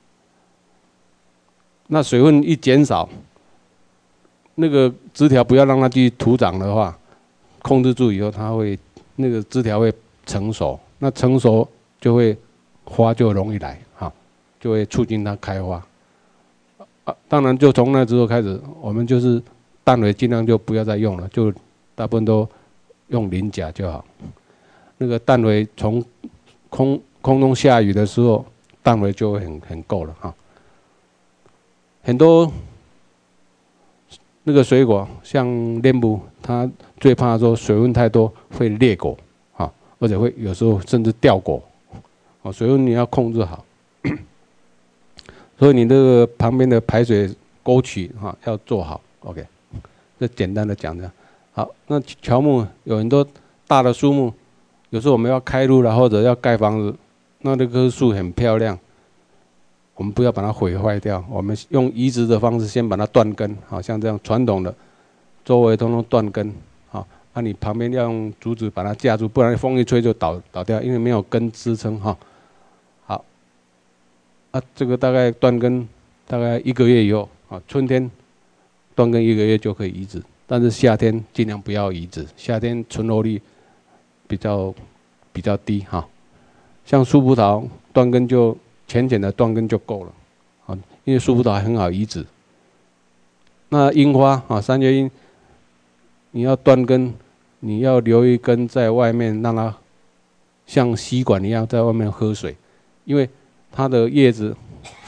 那水分一减少，那个枝条不要让它继续徒长的话，控制住以后，它会那个枝条会成熟，那成熟就会花就容易来哈，就会促进它开花。啊，当然就从那之后开始，我们就是氮肥尽量就不要再用了，就大部分都用磷钾就好。那个氮肥从空中下雨的时候，氮肥就会很够了哈。很多那个水果，像莲雾，它最怕说水分太多会裂果，啊，而且会有时候甚至掉果，哦，水分你要控制好。所以你这个旁边的排水沟渠哈要做好 ，OK。这简单的讲这样。好，那乔木有很多大的树木，有时候我们要开路了或者要盖房子，那棵树很漂亮，我们不要把它毁坏掉，我们用移植的方式先把它断根，好像这样传统的，周围通通断根，好，那你旁边要用竹子把它架住，不然风一吹就倒掉，因为没有根支撑哈。好，啊，这个大概断根大概1个月以后，啊，春天断根1个月就可以移植，但是夏天尽量不要移植，夏天存活率比较低哈。像树葡萄断根就浅浅的断根就够了，啊，因为树葡萄很好移植。那樱花啊，3月樱，你要断根，你要留一根在外面，让它像吸管一样在外面喝水，因为它的叶子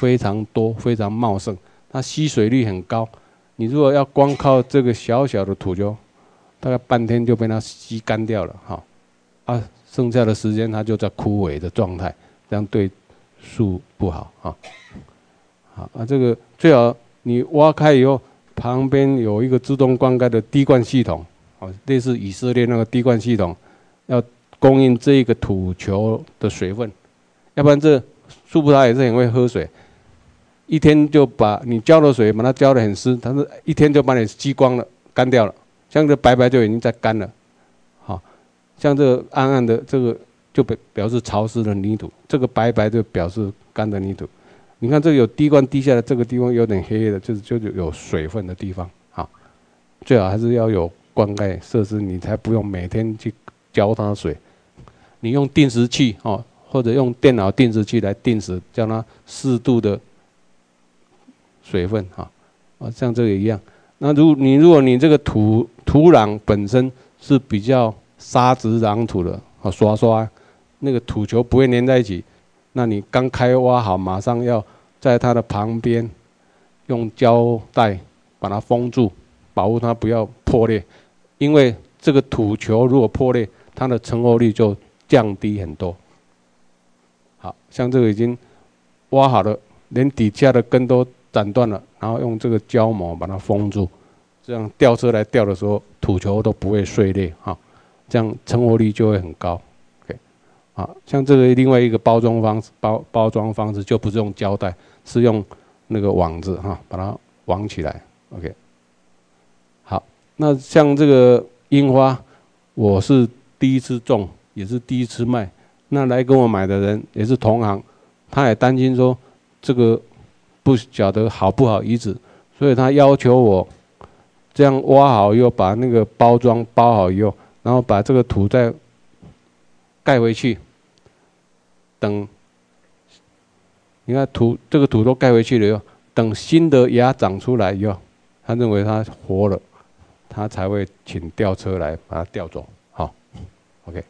非常多，非常茂盛，它吸水率很高。你如果要光靠这个小小的土球，大概半天就被它吸干掉了，剩下的时间它就在枯萎的状态，这样对树不好，这个最好你挖开以后，旁边有一个自动灌溉的滴灌系统，类似以色列那个滴灌系统，要供应这个土球的水分，要不然这树葡萄也是很会喝水。一天就把你浇的水，把它浇得很湿，它是一天就把你吸光了，干掉了。像这白白就已经在干了，像这个暗暗的这个就表示潮湿的泥土，这个白白就表示干的泥土。你看这个有滴灌滴下来，这个地方有点黑的，就是有水分的地方，最好还是要有灌溉设施，你才不用每天去浇它水。你用定时器或者用电脑定时器来定时，叫它适度的水分像这个一样。那如果你这个土壤本身是比较沙质壤土的，刷那个土球不会粘在一起，那你刚开挖好，马上要在它的旁边用胶带把它封住，保护它不要破裂。因为这个土球如果破裂，它的成活率就降低很多。好像这个已经挖好了，连底下的根都斩断了，然后用这个胶膜把它封住，这样吊车来吊的时候，土球都不会碎裂，这样成活率就会很高。像这个另外一个包装方式就不是用胶带，是用那个网子把它网起来。OK， 好，那像这个樱花，我是第一次种，也是第一次卖。那来跟我买的人也是同行，他也担心说这个不晓得好不好移植，所以他要求我这样挖好以后，把那个包装包好以后，然后把这个土再盖回去。等你看这个土都盖回去了以后，等新的芽长出来以后，他认为它活了，他才会请吊车来把它吊走。OK，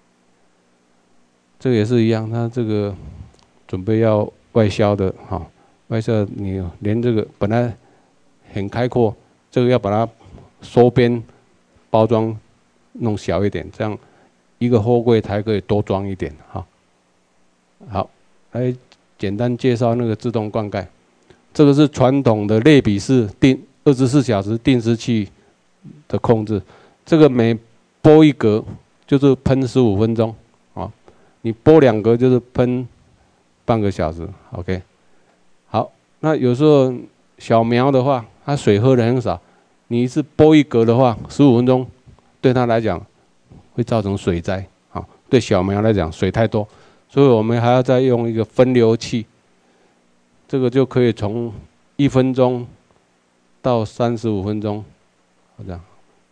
这个也是一样，他这个准备要外销的，外销你连这个本来很开阔，这个要把它收边包装弄小一点，这样一个货柜才可以多装一点。好，来简单介绍那个自动灌溉。这个是传统的类比式24小时定时器的控制。这个每拨一格就是喷15分钟，你拨2格就是喷半个小时。OK， 好，那有时候小苗的话，它水喝的很少，你一次拨一格的话，15分钟对它来讲会造成水灾。对小苗来讲水太多。所以我们还要再用一个分流器，这个就可以从1分钟到35分钟，这样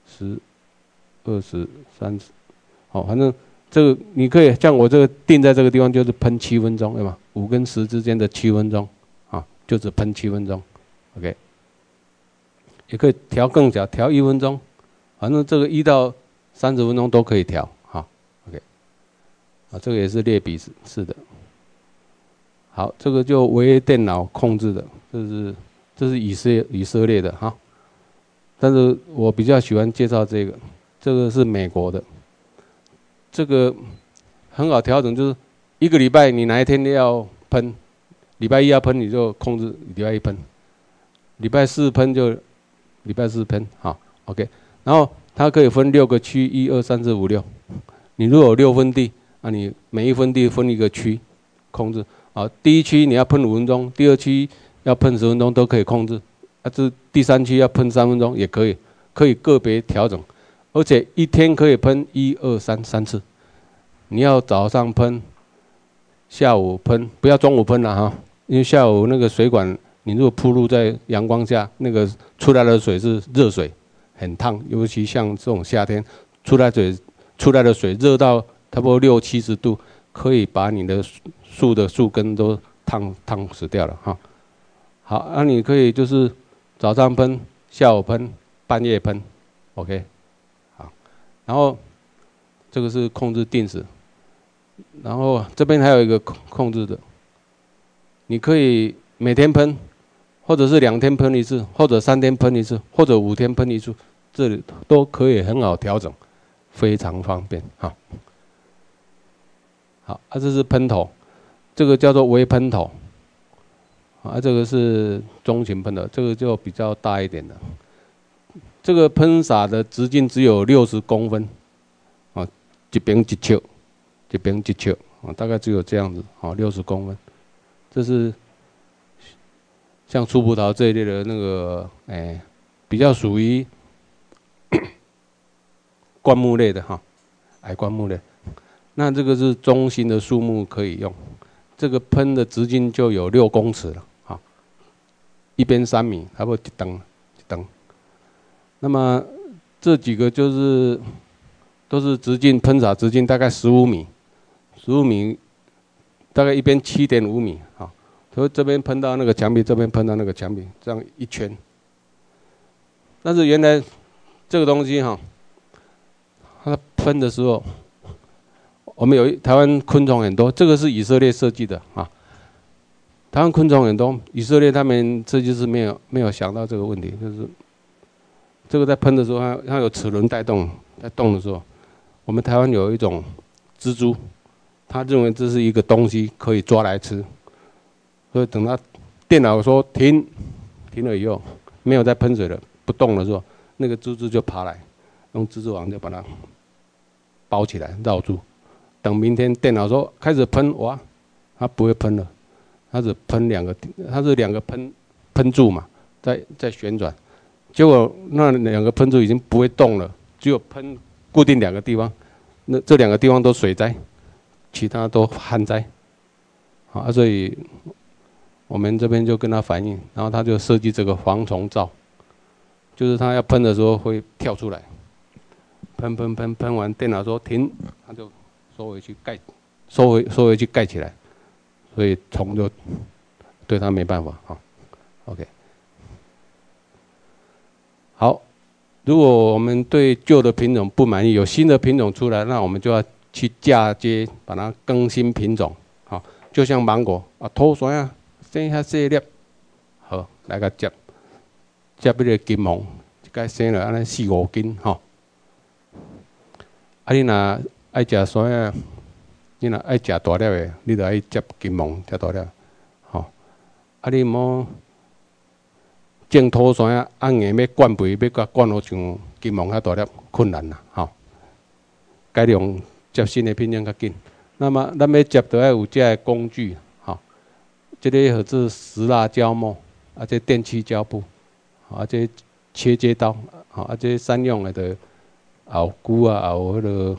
10、20、30，反正这个你可以像我这个定在这个地方就是喷7分钟，对吗？5跟10之间的7分钟，就只喷7分钟 ，OK。也可以调更小，调1分钟，反正这个1到30分钟都可以调。这个也是类比式的。好，这个就微电脑控制的，这是以色列的但是我比较喜欢介绍这个是美国的。这个很好调整，就是1个礼拜你哪一天要喷，礼拜1要喷你就控制礼拜1喷，礼拜4喷就礼拜4喷，OK。然后它可以分6个区，1、2、3、4、5、6。你如果有6分地。你每1分地分一个区控制，第1区你要喷5分钟，第2区要喷10分钟都可以控制，这第3区要喷3分钟也可以，可以个别调整，而且一天可以喷1、2、3次。你要早上喷，下午喷，不要中午喷了因为下午那个水管你如果暴露在阳光下，那个出来的水是热水，很烫，尤其像这种夏天出来的水热到差不多60、70度，可以把你的树的树根都烫死掉了好，那你可以就是早上喷，下午喷，半夜喷 ，OK。好，然后这个是控制定时，然后这边还有一个控制的，你可以每天喷，或者是2天喷一次，或者3天喷一次，或者5天喷一次，这里都可以很好调整，非常方便哈。好，这是喷头，这个叫做微喷头，这个是中型喷头，这个就比较大一点的。这个喷洒的直径只有60公分，一边一尺，一边一尺，大概只有这样子，60公分。这是像粗葡萄这一类的那个，比较属于灌木类的哈，矮灌木类。那这个是中型的树木可以用，这个喷的直径就有6公尺了，一边3米，差不多一灯。那么这几个都是直径喷洒直径大概15米，15米，大概一边7.5米啊，所以这边喷到那个墙壁，这边喷到那个墙壁，这样一圈。但是原来这个东西它喷的时候，我们有台湾昆虫很多，这个是以色列设计的啊。台湾昆虫很多，以色列他们设计师没有想到这个问题，就是这个在喷的时候，它有齿轮带动，在动的时候，我们台湾有一种蜘蛛，他认为这是一个东西可以抓来吃，所以等他电脑说停了以后，没有再喷水了，不动的时候，那个蜘蛛就爬来，用蜘蛛网就把它包起来绕住。等明天电脑说开始喷，哇，它不会喷了，它只喷它是2个喷柱嘛，在旋转，结果那2个喷柱已经不会动了，只有喷固定2个地方，那这2个地方都水灾，其他都旱灾，所以我们这边就跟他反映，然后他就设计这个防虫罩，就是他要喷的时候会跳出来，喷完电脑说停，他就收回去盖，收回去盖起来，所以虫就对它没办法OK， 好，如果我们对旧的品种不满意，有新的品种出来，那我们就要去嫁接，把它更新品种。就像芒果土酸生遐细粒，好来个接迄个金芒，一摆生了安尼4、5斤你若爱食酸啊，你若爱食大粒的，你就爱接金芒遮大粒，你莫种土酸硬要灌肥，要甲灌好像金芒遐大粒，困难啦，改良接新的品种较紧。那么咱要接就要有这个工具，这个或是石蜡胶膜，这电气胶布，这切接刀，这3用的就后箍后迄个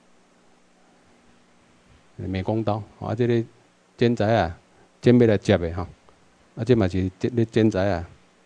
美工刀，这个剪裁剪要来接的这嘛是咧剪裁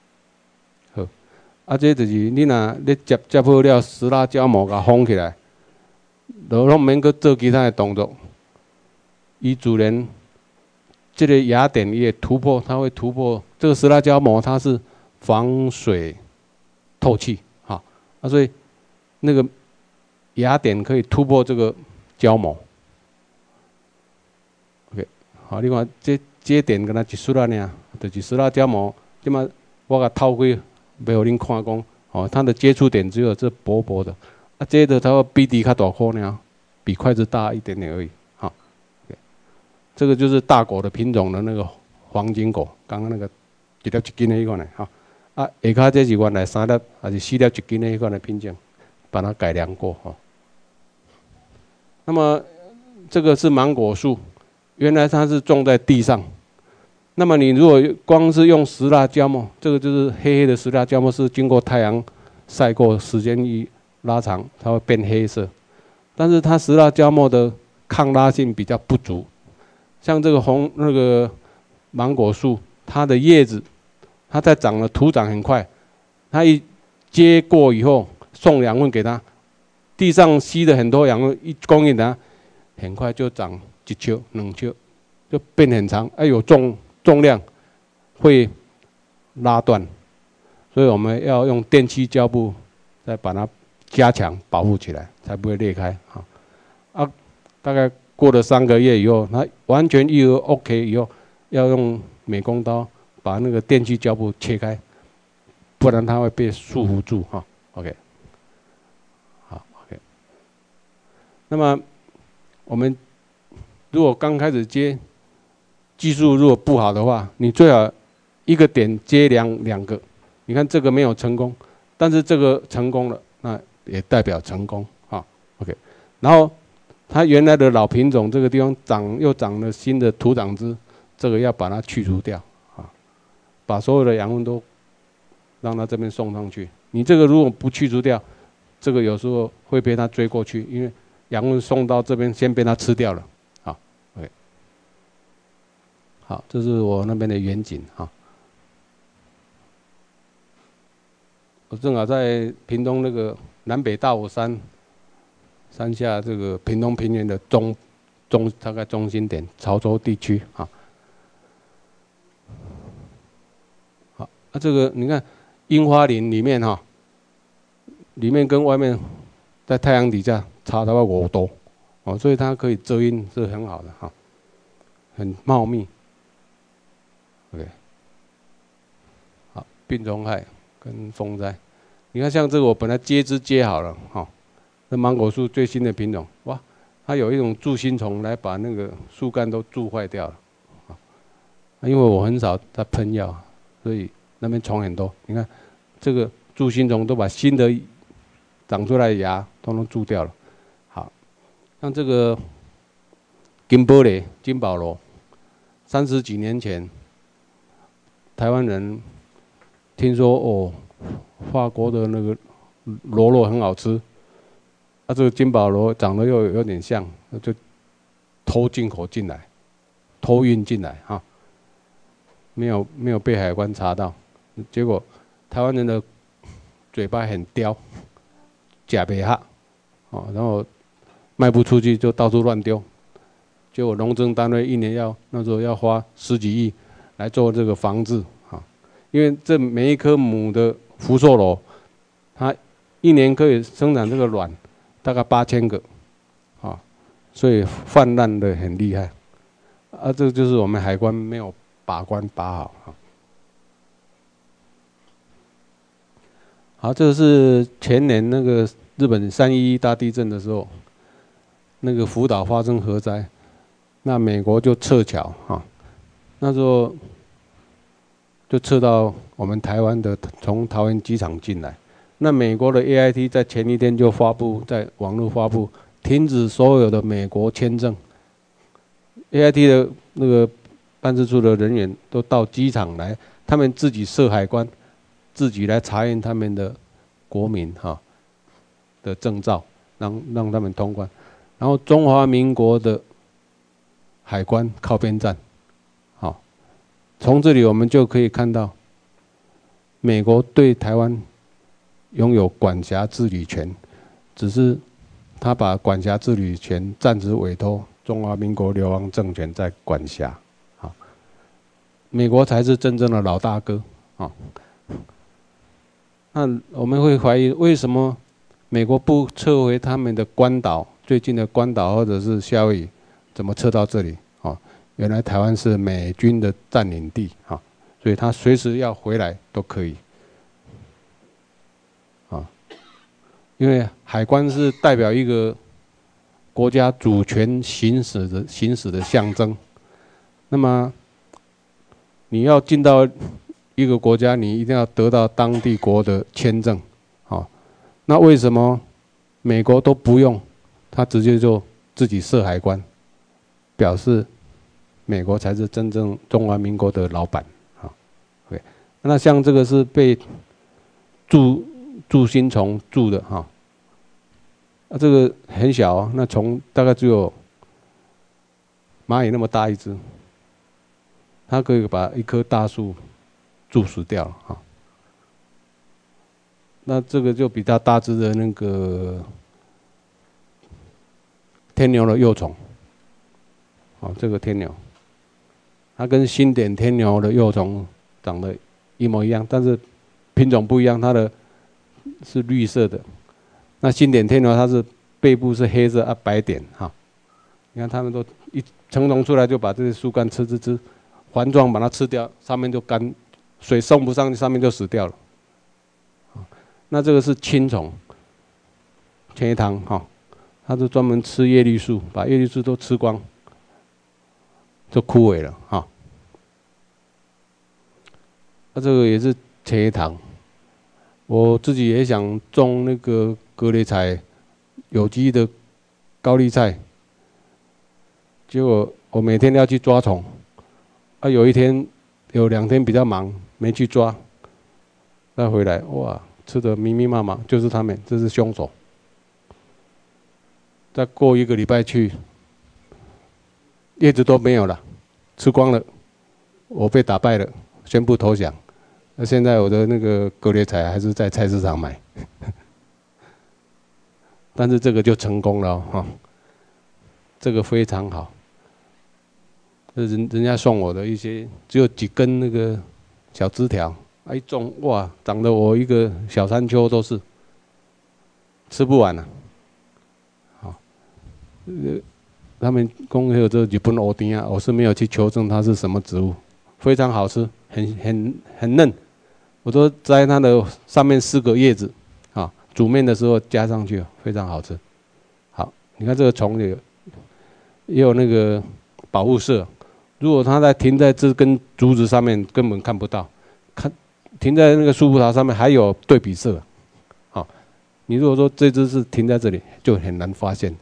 好，这就是你若咧接好了石蜡胶膜，甲封起来，就拢免去做其他的动作。伊自然这个雅典也突破，它会突破这个石蜡胶膜，它是防水透气所以那个雅典可以突破这个胶膜。OK， 好，你看这点跟它一束啊尔，就是石蜡胶膜。即马我甲透开，袂互恁看讲，它的接触点只有这薄薄的，这个它比底较大颗呢，比筷子大一点点而已。这个就是大果的品种的那个黄金果，刚刚那个1粒1斤的迄款的下骹这是原来3粒还是4粒1斤的迄款的品种，把它改良过那么这个是芒果树，原来它是种在地上，那么你如果光是用石蜡胶膜，这个就是黑黑的石蜡胶膜，是经过太阳晒过，时间一拉长，它会变黑色，但是它石蜡胶膜的抗拉性比较不足。像这个那个芒果树，它的叶子，它在长了土长很快，它一接过以后送养分给它，地上吸了很多养分，一供应它，很快就长1尺、2尺，就变很长。有重量会拉断，所以我们要用电气胶布再把它加强保护起来，才不会裂开大概过了3个月以后，它完全愈合 OK 以后，要用美工刀把那个电气胶布切开，不然它会被束缚住哈。OK， 好 OK。那么我们如果刚开始接，技术如果不好的话，你最好一个点接两个。你看这个没有成功，但是这个成功了，那也代表成功啊。OK， 然后它原来的老品种这个地方又长了新的土长枝，这个要把它去除掉啊，把所有的养分都让它这边送上去。你这个如果不去除掉，这个有时候会被它追过去，因为养分送到这边先被它吃掉了。好 ，OK， 好，这是我那边的远景哈。我正好在屏东那个南北大武山下这个屏东平原的大概中心点潮州地区啊。好，那这个你看樱花林里面哈，里面跟外面在太阳底下差大概5度哦，所以它可以遮阴是很好的哈，很茂密。OK， 好，病虫害跟风灾，你看像这个我本来接好了哈，那芒果树最新的品种，哇，它有一种蛀心虫来把那个树干都蛀坏掉了，啊，因为我很少在喷药，所以那边虫很多。你看这个蛀心虫都把新的长出来的芽都蛀掉了。好，像这个金宝螺，30几年前，台湾人听说哦，法国的那个螺肉很好吃，这个金宝螺长得又有点像，就偷进口进来，偷运进来哈，没有被海关查到，结果台湾人的嘴巴很刁，假不下，哦，然后卖不出去就到处乱丢，结果农政单位一年那时候要花10几亿来做这个防治啊，因为这每一颗母的福寿螺，它一年可以生产这个卵大概8000个，啊，所以泛滥的很厉害，啊，这就是我们海关没有把关把好啊。好，这是前年那个日本311大地震的时候，那个福岛发生核灾，那美国就撤侨啊，那时候就撤到我们台湾的，从桃园机场进来。那美国的 AIT 在前一天就在网络发布，停止所有的美国签证。AIT 的那个办事处的人员都到机场来，他们自己设海关，自己来查验他们的国民的证照，让他们通关。然后中华民国的海关靠边站，好，从这里我们就可以看到，美国对台湾拥有管辖治理权，只是他把管辖治理权暂时委托中华民国流亡政权在管辖，好，美国才是真正的老大哥啊。那我们会怀疑，为什么美国不撤回他们的关岛，最近的关岛或者是夏威夷，怎么撤到这里？原来台湾是美军的占领地啊，所以他随时要回来都可以啊。因为海关是代表一个国家主权行使的象征。那么你要进到一个国家，你一定要得到当地国的签证，好，那为什么美国都不用，他直接就自己设海关，表示美国才是真正中华民国的老板，好 ，OK， 那像这个是被蛀心虫蛀的哈，这个很小，那虫大概只有蚂蚁那么大一只，它可以把一棵大树蛀死掉了哈。那这个就比较大只的那个天牛的幼虫，好，这个天牛，它跟新点天牛的幼虫长得一模一样，但是品种不一样，它的是绿色的。那新点天牛它是背部是黑色白点哈，你看它们都一成虫出来就把这些树干吃， 环状把它吃掉，上面就干，水送不上去，上面就死掉了。那这个是青虫，前一堂哈，它是专门吃叶绿素，把叶绿素都吃光，就枯萎了哈。那这个也是前一堂，我自己也想种那个格雷菜，有机的高丽菜，结果我每天要去抓虫，有一天有2天比较忙，没去抓，再回来哇，吃的密密麻麻，就是他们，这是凶手。再过1个礼拜去，叶子都没有了，吃光了，我被打败了，宣布投降。那现在我的那个格雷菜还是在菜市场买，但是这个就成功了哈，这个非常好。人家送我的一些，只有几根那个小枝条，一种哇，长得我一个小山丘都是，吃不完了。好，他们讲有这日本欧丁啊，我是没有去求证它是什么植物，非常好吃，很嫩。我都摘它的上面4个叶子，啊，煮面的时候加上去，非常好吃。好，你看这个虫也有那个保护色。如果它停在这根竹子上面，根本看不到；停在那个树葡萄上面，还有对比色。好，你如果说这只是停在这里，就很难发现。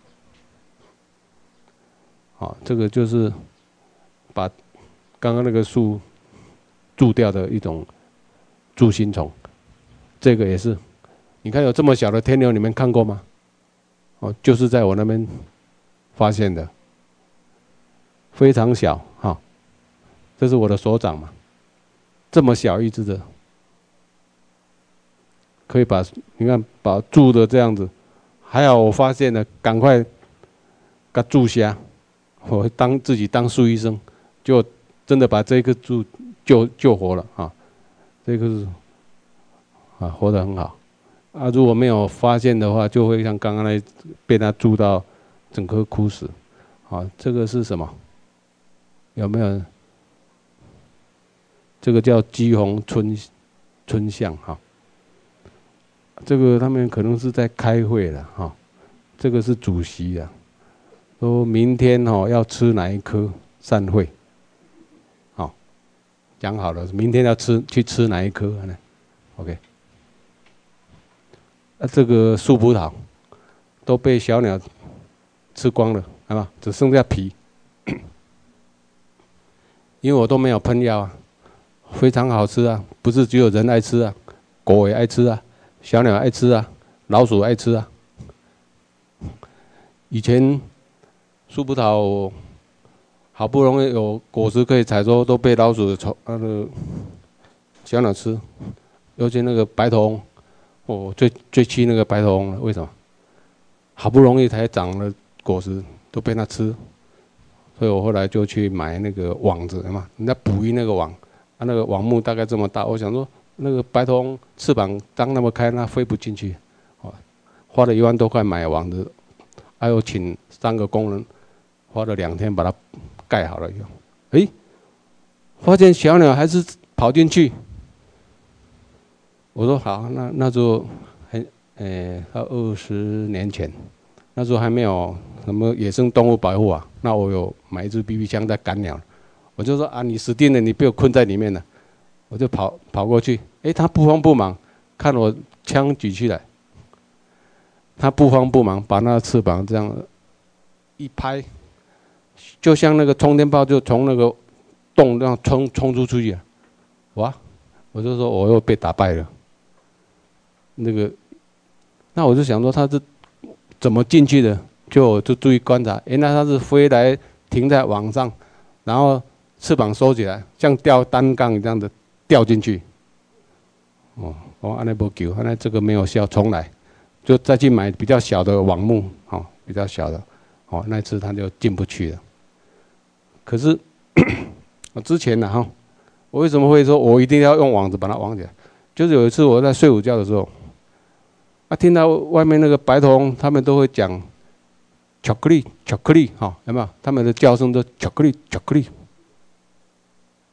好，这个就是把刚刚那个树蛀掉的一种蛀心虫。这个也是，你看有这么小的天牛，你们看过吗？哦，就是在我那边发现的。非常小哈，这是我的手掌嘛，这么小一只的，可以把你看把蛀的这样子，还好我发现了，赶快给它注虾，我自己当树医生，就真的把这个救活了啊，这个是啊活得很好啊，如果没有发现的话，就会像刚刚那被它蛀到整棵枯死，啊，这个是什么？有没有？这个叫姬红春象哈。这个他们可能是在开会了哈。这个是主席啊，说明天要吃哪一颗散会。好，讲好了，明天要去吃哪一颗呢 ？OK。这个树葡萄都被小鸟吃光了，好吧？只剩下皮。因为我都没有喷药啊，非常好吃啊，不是只有人爱吃啊，狗也爱吃啊，小鸟爱吃啊，老鼠爱吃啊。以前树葡萄好不容易有果实可以采收，都被老鼠小鸟吃，尤其那个白头翁，我最气那个白头翁了，为什么？好不容易才长了果实，都被它吃。所以我后来就去买那个网子嘛，人家捕鱼那个网，那个网目大概这么大，我想说那个白头翁翅膀张那么开，它飞不进去，花了1万多块买网子，还有请3个工人，花了2天把它盖好了以后，发现小鸟还是跑进去。我说好，那就到20年前，那时候还没有什么野生动物保护啊。那我有买一支 BB 枪在赶鸟，我就说啊，你死定了，你被我困在里面了。我就跑过去，他不慌不忙，看我枪举起来，他不慌不忙把那个翅膀这样一拍，就像那个冲天炮就从那个洞这样冲出去了。哇！我就说我又被打败了。那我就想说他是怎么进去的？就注意观察，原来它是飞来停在网上，然后翅膀收起来，像吊单杠这样的掉进去。安那不救，安那这个没有效，重来，就再去买比较小的网目，比较小的，那次它就进不去了。可是我之前呢，我为什么会说我一定要用网子把它网起来？就是有一次我在睡午觉的时候，听到外面那个白头翁他们都会讲。巧克力，有没有？他们的叫声都巧克力。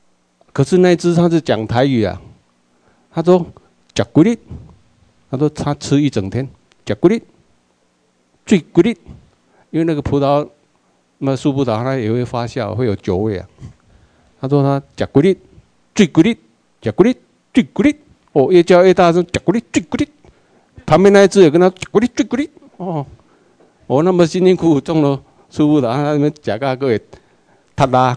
可是那只他是讲台语啊，他说吃几粒，他说他吃一整天，吃几粒，最几粒，因为那个葡萄，那树葡萄它也会发酵，会有酒味啊。他说他吃几粒，最几粒，吃几粒，最几粒，哦，越叫越大声，吃几粒，最几粒。旁边那一只也跟他吃几粒，最几粒，哦，我那么辛辛苦苦种了树葡萄，他那边吃个个也塌啦。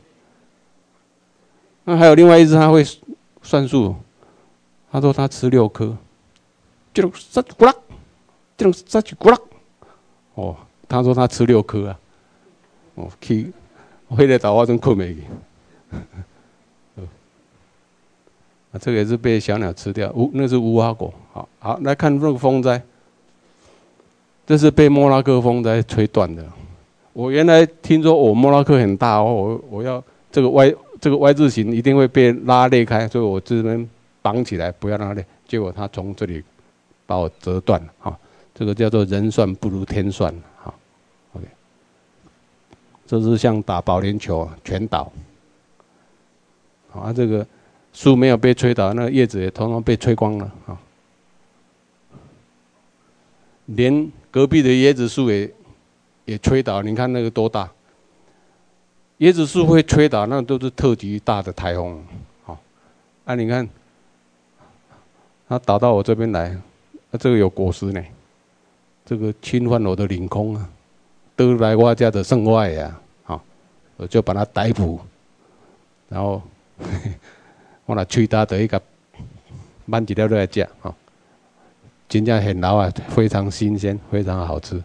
那还有另外一只，他会算数。他说他吃6颗，这种3骨啦，这种3骨啦。哦，他说他吃6颗啊。哦，去，回来找我真困没去。啊，这个也是被小鸟吃掉，那是无花果。好，好，来看这个风灾，这是被莫拉克风灾吹断的。我原来听说莫拉克很大哦，我要这个 Y 字形一定会被拉裂开，所以我这边绑起来不要让它裂。结果它从这里把我折断了，哈，这个叫做人算不如天算，哈 ，OK。这是像打保龄球，全倒。啊，这个树没有被吹倒，那个叶子也统统被吹光了，啊。连隔壁的椰子树也吹倒，你看那个多大？椰子树会吹倒，那都是特级大的台风，好，啊，你看，它倒到我这边来，这个有果实呢，这个侵犯我的领空啊，都来我家的剩外呀，好，我就把它逮捕，然后我拿吹打的一个慢一条来吃，哈，真正很老啊，非常新鲜，非常好吃。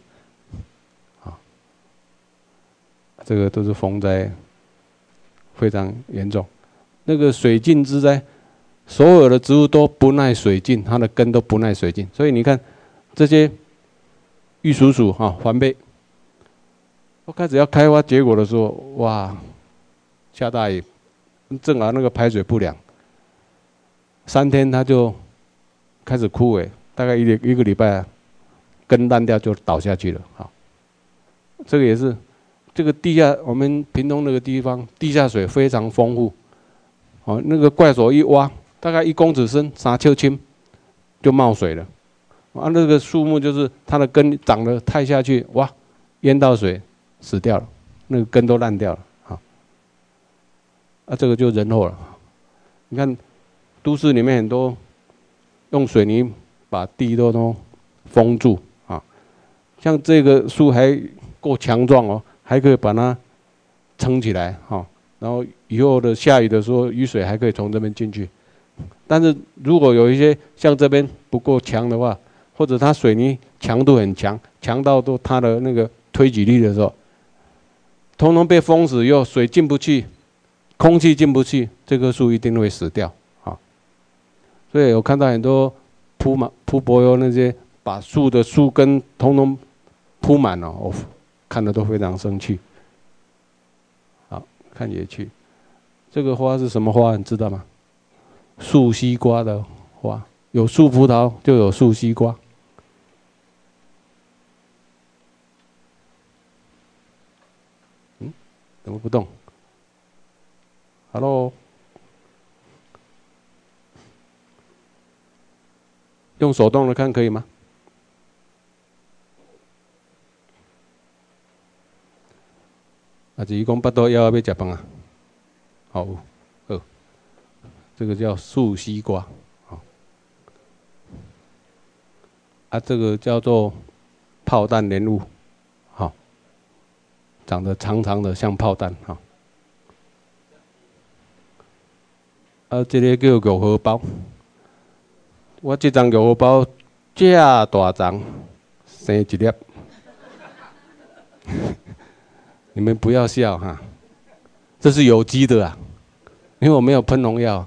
这个都是风灾，非常严重。那个水浸之灾，所有的植物都不耐水浸，它的根都不耐水浸。所以你看这些玉蜀黍哈环贝，都开始要开花结果的时候，哇，下大雨，正好那个排水不良，3天它就开始枯萎，大概一个礼拜，根烂掉就倒下去了。好，这个也是。这个地下，我们屏东那个地方，地下水非常丰富。哦，那个怪手一挖，大概1公尺深，3尺深，就冒水了。啊，那个树木就是它的根长得太下去，哇，淹到水，死掉了，那个根都烂掉了。啊，这个就人祸了。你看，都市里面很多用水泥把地都封住啊，像这个树还够强壮哦。还可以把它撑起来，哈，然后以后的下雨的时候，雨水还可以从这边进去。但是如果有一些像这边不够强的话，或者它水泥强度很强，强到都它的那个推举力的时候，通通被封死以后，水进不去，空气进不去，这棵树一定会死掉，啊。所以我看到很多铺柏油那些，把树的树根通通铺满了，哦。看的都非常生气。好，看野趣，这个花是什么花？你知道吗？树西瓜的花，有树葡萄就有树西瓜。怎么不动 ？Hello， 用手动的看可以吗？啊，就是讲巴肚枵要吃饭啊，好，好，这个叫树西瓜，好，啊，这个叫做炮弹莲雾，好，长得长长的像炮弹，哈，啊，这个叫玉荷包，我这张玉荷包这大张，生一粒。你们不要笑哈，这是有机的啊，因为我没有喷农药。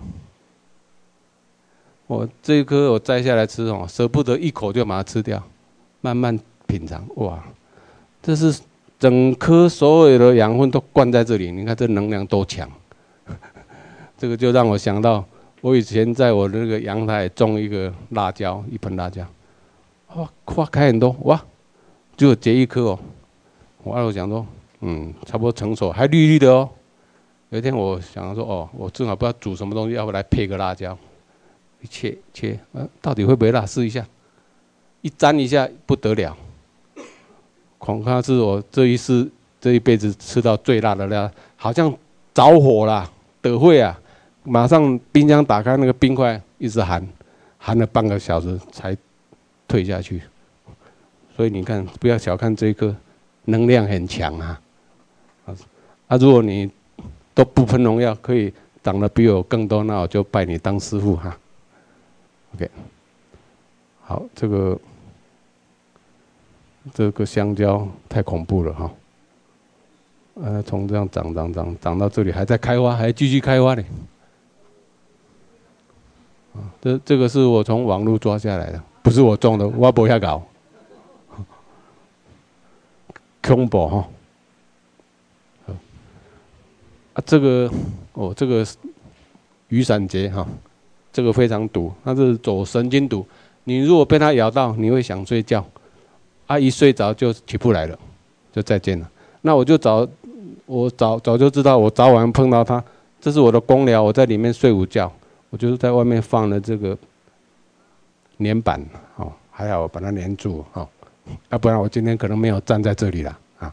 我这一颗我摘下来吃哦，舍不得一口就把它吃掉，慢慢品尝。哇，这是整颗所有的养分都灌在这里，你看这能量多强。这个就让我想到，我以前在我的那个阳台种一个辣椒，一盆辣椒，哇，花开很多，哇，就结一颗哦。我想说。差不多成熟，还绿绿的哦， 有一天我想说，哦，我正好不知道煮什么东西，要不来配个辣椒，一切，到底会不会辣？试一下，一沾一下不得了，恐怕是我这一辈子吃到最辣的辣，好像着火啦，得会啊！马上冰箱打开，那个冰块一直含了半个小时才退下去。所以你看，不要小看这一颗，能量很强啊！如果你都不喷农药，可以长得比我更多，那我就拜你当师傅哈。OK， 好，这个香蕉太恐怖了哈。从这样长到这里，还在开花，还继续开花呢。这个是我从网络抓下来的，不是我种的，我不遐搞。恐怖哈！这个雨伞节哈，这个非常毒，它是走神经毒。你如果被它咬到，你会想睡觉，一睡着就起不来了，就再见了。那我早就知道，我早晚碰到它，这是我的公寮，我在里面睡午觉，我就是在外面放了这个粘板，哦，还好我把它粘住，哦，要不然我今天可能没有站在这里了啊。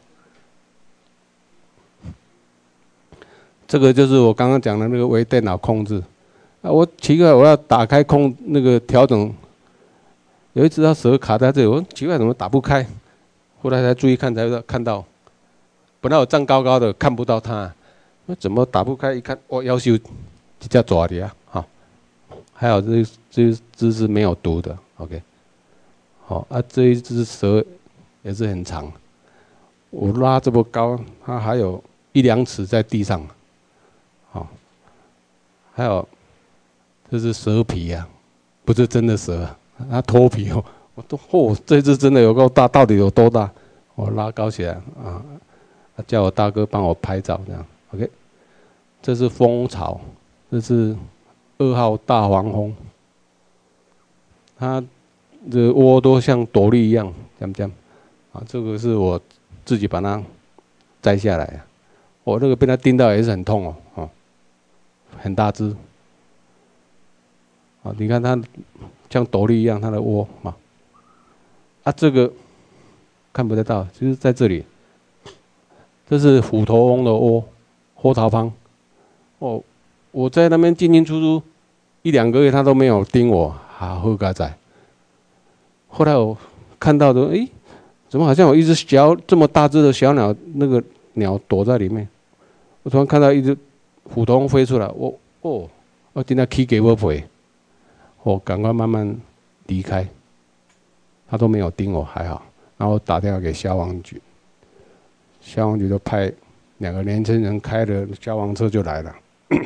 这个就是我刚刚讲的那个微电脑控制，我奇怪，我要打开那个调整，有一只它蛇卡在这里，我奇怪怎么打不开，后来才注意看才看到。本来我站高高的看不到它，怎么打不开？一看，我要求这叫抓的啊！好，还好这只是没有毒的 ，OK。好这一只蛇也是很长，我拉这么高，它还有1-2尺在地上。好，还有这是蛇皮啊，不是真的蛇，它脱皮哦。这只真的有够大，到底有多大？我拉高起来啊！叫我大哥帮我拍照，这样 OK。这是蜂巢，这是2号大黄蜂，它的窝都像斗笠一样，这样这个是我自己把它摘下来啊。我那个被它叮到也是很痛哦，很大只。你看它像斗笠一样，它的窝这个看不得到，就是在这里。这是虎头蜂的窝，虎头蜂。我在那边进出出1-2个月，它都没有叮我，好嘎仔。后来我看到的，怎么好像有一只这么大只的小鸟，那个鸟躲在里面。我突然看到一只虎头蜂飞出来，我今天起给我飞，我赶快慢慢离开，它都没有叮我，还好。然后打电话给消防局。消防局就派2个年轻人开的消防车就来了。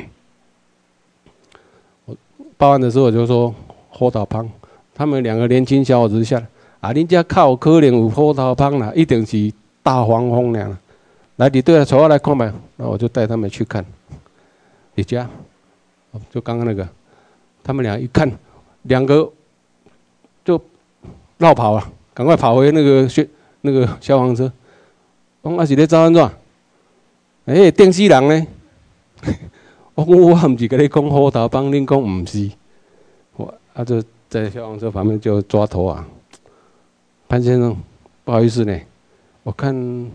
我报案的时候我就说虎头蜂，他们2个年轻小伙子下来，恁家靠可能有虎头蜂啦，一定是大黄蜂俩。来，你对了，找我来看吧。然后我就带他们去看。你家，就刚刚那个，他们俩一看，2个就绕跑了，赶快跑回那个消防车。讲是咧走安怎？电死人呢？我唔是跟你讲虎头蜂，恁讲唔是？就在消防车旁边就抓头啊。潘先生，不好意思呢，我看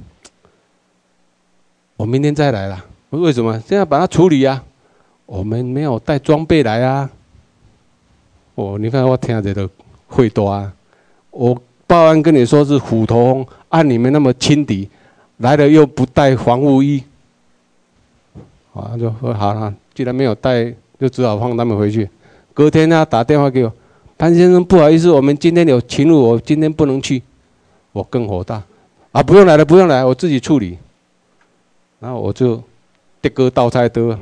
我明天再来啦。我说为什么？现在把它处理啊？我们没有带装备来啊。你看我听着都会多啊。我报案跟你说是虎头蜂，按你们那么轻敌。来了又不带防护衣，就说好了，既然没有带，就只好放他们回去。隔天他打电话给我，潘先生，不好意思，我们今天有勤务，我今天不能去。我更火大，不用来了，不用来，我自己处理。然后我就这个倒菜的，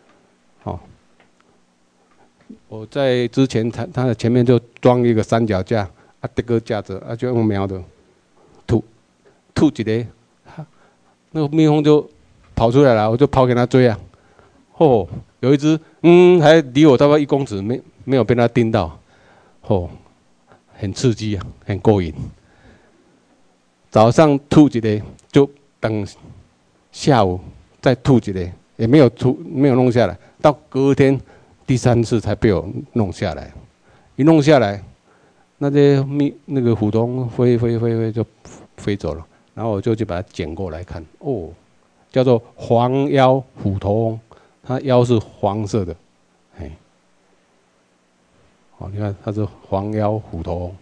我在之前他的前面就装一个三脚架，这个架子就用瞄的，吐一个。那个蜜蜂就跑出来了，我就跑给它追啊。有一只，还离我大概1公尺，没有被它叮到。很刺激啊，很过瘾。早上吐一个，就等下午再吐一个， 也没有弄下来，到隔天第3次才被我弄下来。一弄下来，那些那个虎头翁飞就飞走了，然后我就去把它捡过来看，哦，叫做黄腰虎头翁，它腰是黄色的，哎，哦，你看它是黄腰虎头翁。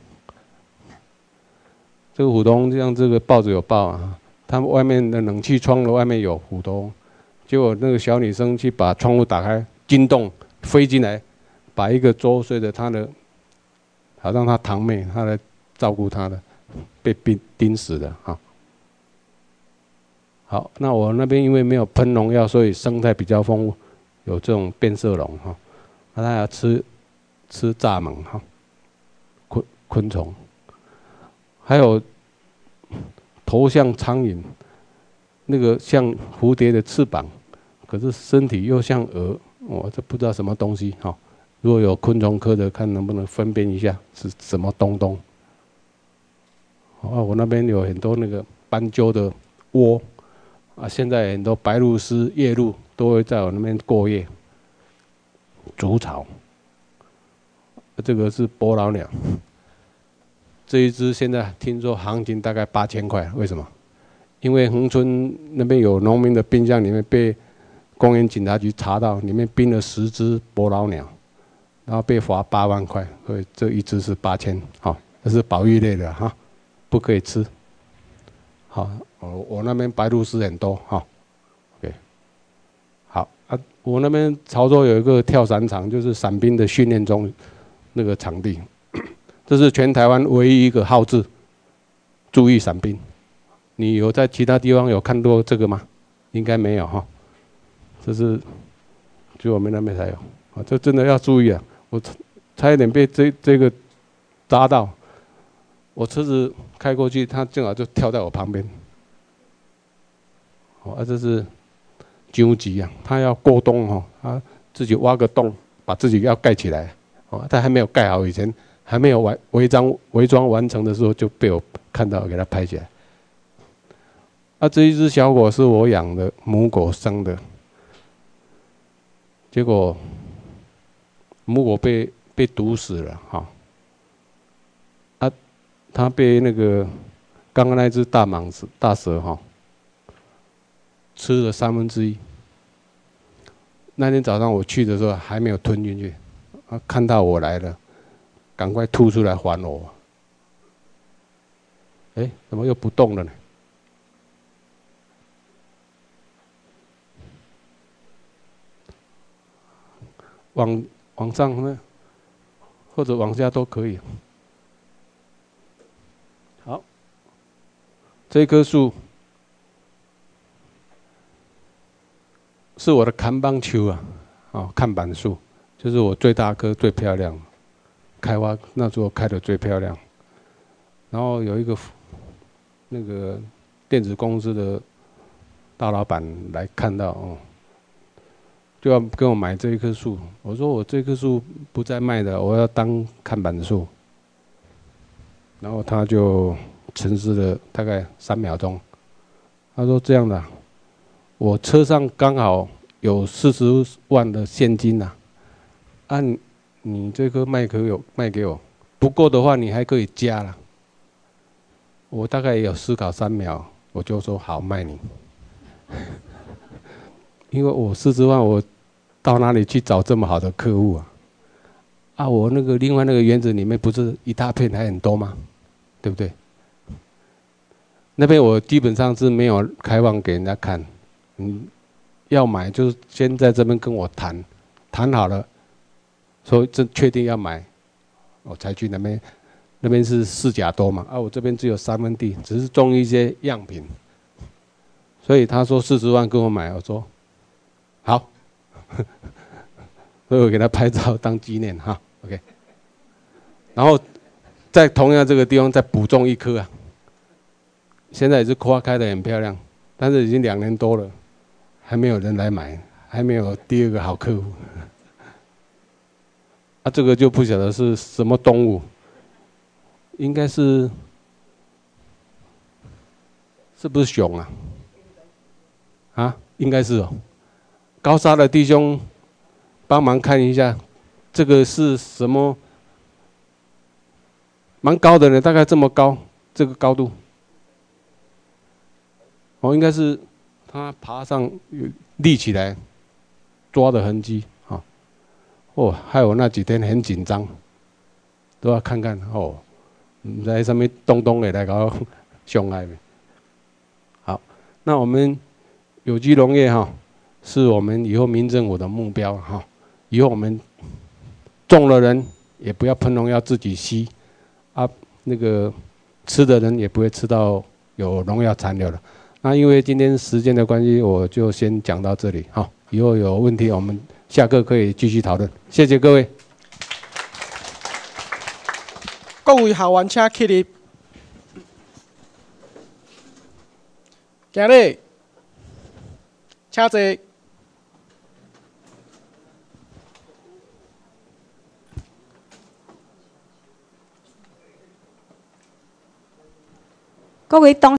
这个虎头翁像这个报纸有报啊，他们外面的冷气窗的外面有虎头翁，结果那个小女生去把窗户打开，惊动飞进来，把一个周岁的她的，好像她堂妹，她来照顾她的，被叮死的啊。好，那我那边因为没有喷农药，所以生态比较丰富，有这种变色龙哈，那它要吃蚱蜢哈，昆虫。还有头像苍蝇，那个像蝴蝶的翅膀，可是身体又像蛾，我这不知道什么东西哈。如果有昆虫科的，看能不能分辨一下是什么东东。我那边有很多那个斑鸠的窝啊，现在很多白鹭鸶、夜鹭都会在我那边过夜，筑巢。这个是伯劳鸟。这一只现在听说行情大概8000块，为什么？因为恒春那边有农民的冰箱里面被公园警察局查到，里面冰了10只伯劳鸟，然后被罚8万块，所以这一只是8000，好，这是保育类的哈，不可以吃。好，我那边白鹭鸶很多哈 ，OK， 好啊，我那边潮州有一个跳伞场，就是伞兵的训练中那个场地。这是全台湾唯一一个号志注意伞兵。你有在其他地方有看过这个吗？应该没有哈。这是就我们那边才有啊，这真的要注意啊！我差一点被这个扎到，我车子开过去，他正好就跳在我旁边。哦，这是荆棘啊，他要过冬哈，他自己挖个洞，把自己要盖起来。哦，他还没有盖好以前。还没有伪装完成的时候，就被我看到，给它拍起来。啊，这一只小狗是我养的母狗生的，结果母狗被毒死了哈。啊，它被那个刚刚那只大蛇哈吃了1/3。那天早上我去的时候还没有吞进去，啊，看到我来了。赶快吐出来还我！哎，怎么又不动了呢？往上呢，或者往下都可以。好，这棵树是我的看板树啊，看板树，就是我最大棵、最漂亮。开花那时候开的最漂亮，然后有一个那个电子公司的大老板来看到哦，就要跟我买这一棵树。我说我这棵树不再卖的，我要当看板树。然后他就沉思了大概3秒钟，他说这样的，我车上刚好有40万的现金呐，按。你这颗卖给我，不够的话你还可以加了。我大概也有思考3秒，我就说好卖你，因为我40万，我到哪里去找这么好的客户啊？啊，我那个另外那个园子里面不是一大片还很多吗？对不对？那边我基本上是没有开放给人家看，要买就是先在这边跟我谈，谈好了。所以这确定要买，我才去那边。那边是4甲多嘛，我这边只有3分地，只是种一些样品。所以他说40万跟我买，我说好，所以我给他拍照当纪念哈 ，OK。然后在同样这个地方再补种1棵啊，现在也是花开得很漂亮，但是已经2年多了，还没有人来买，还没有第2个好客户。啊，这个就不晓得是什么动物，应该是不是熊啊？啊，应该是哦。 高沙的弟兄帮忙看一下，这个是什么？蛮高的呢，大概这么高，这个高度。哦，应该是他爬上立起来抓的痕迹啊。哦，害我那几天很紧张，都要看看哦，在上面动动的来搞伤害没？好，那我们有机农业哈，是我们以后民政府的目标哈。以后我们种了人也不要喷农药自己吸啊，那个吃的人也不会吃到有农药残留了。那因为今天时间的关系，我就先讲到这里哈。以后有问题我们下课可以继续讨论。谢谢各位。 各位校员请起立。今日请坐。 各位同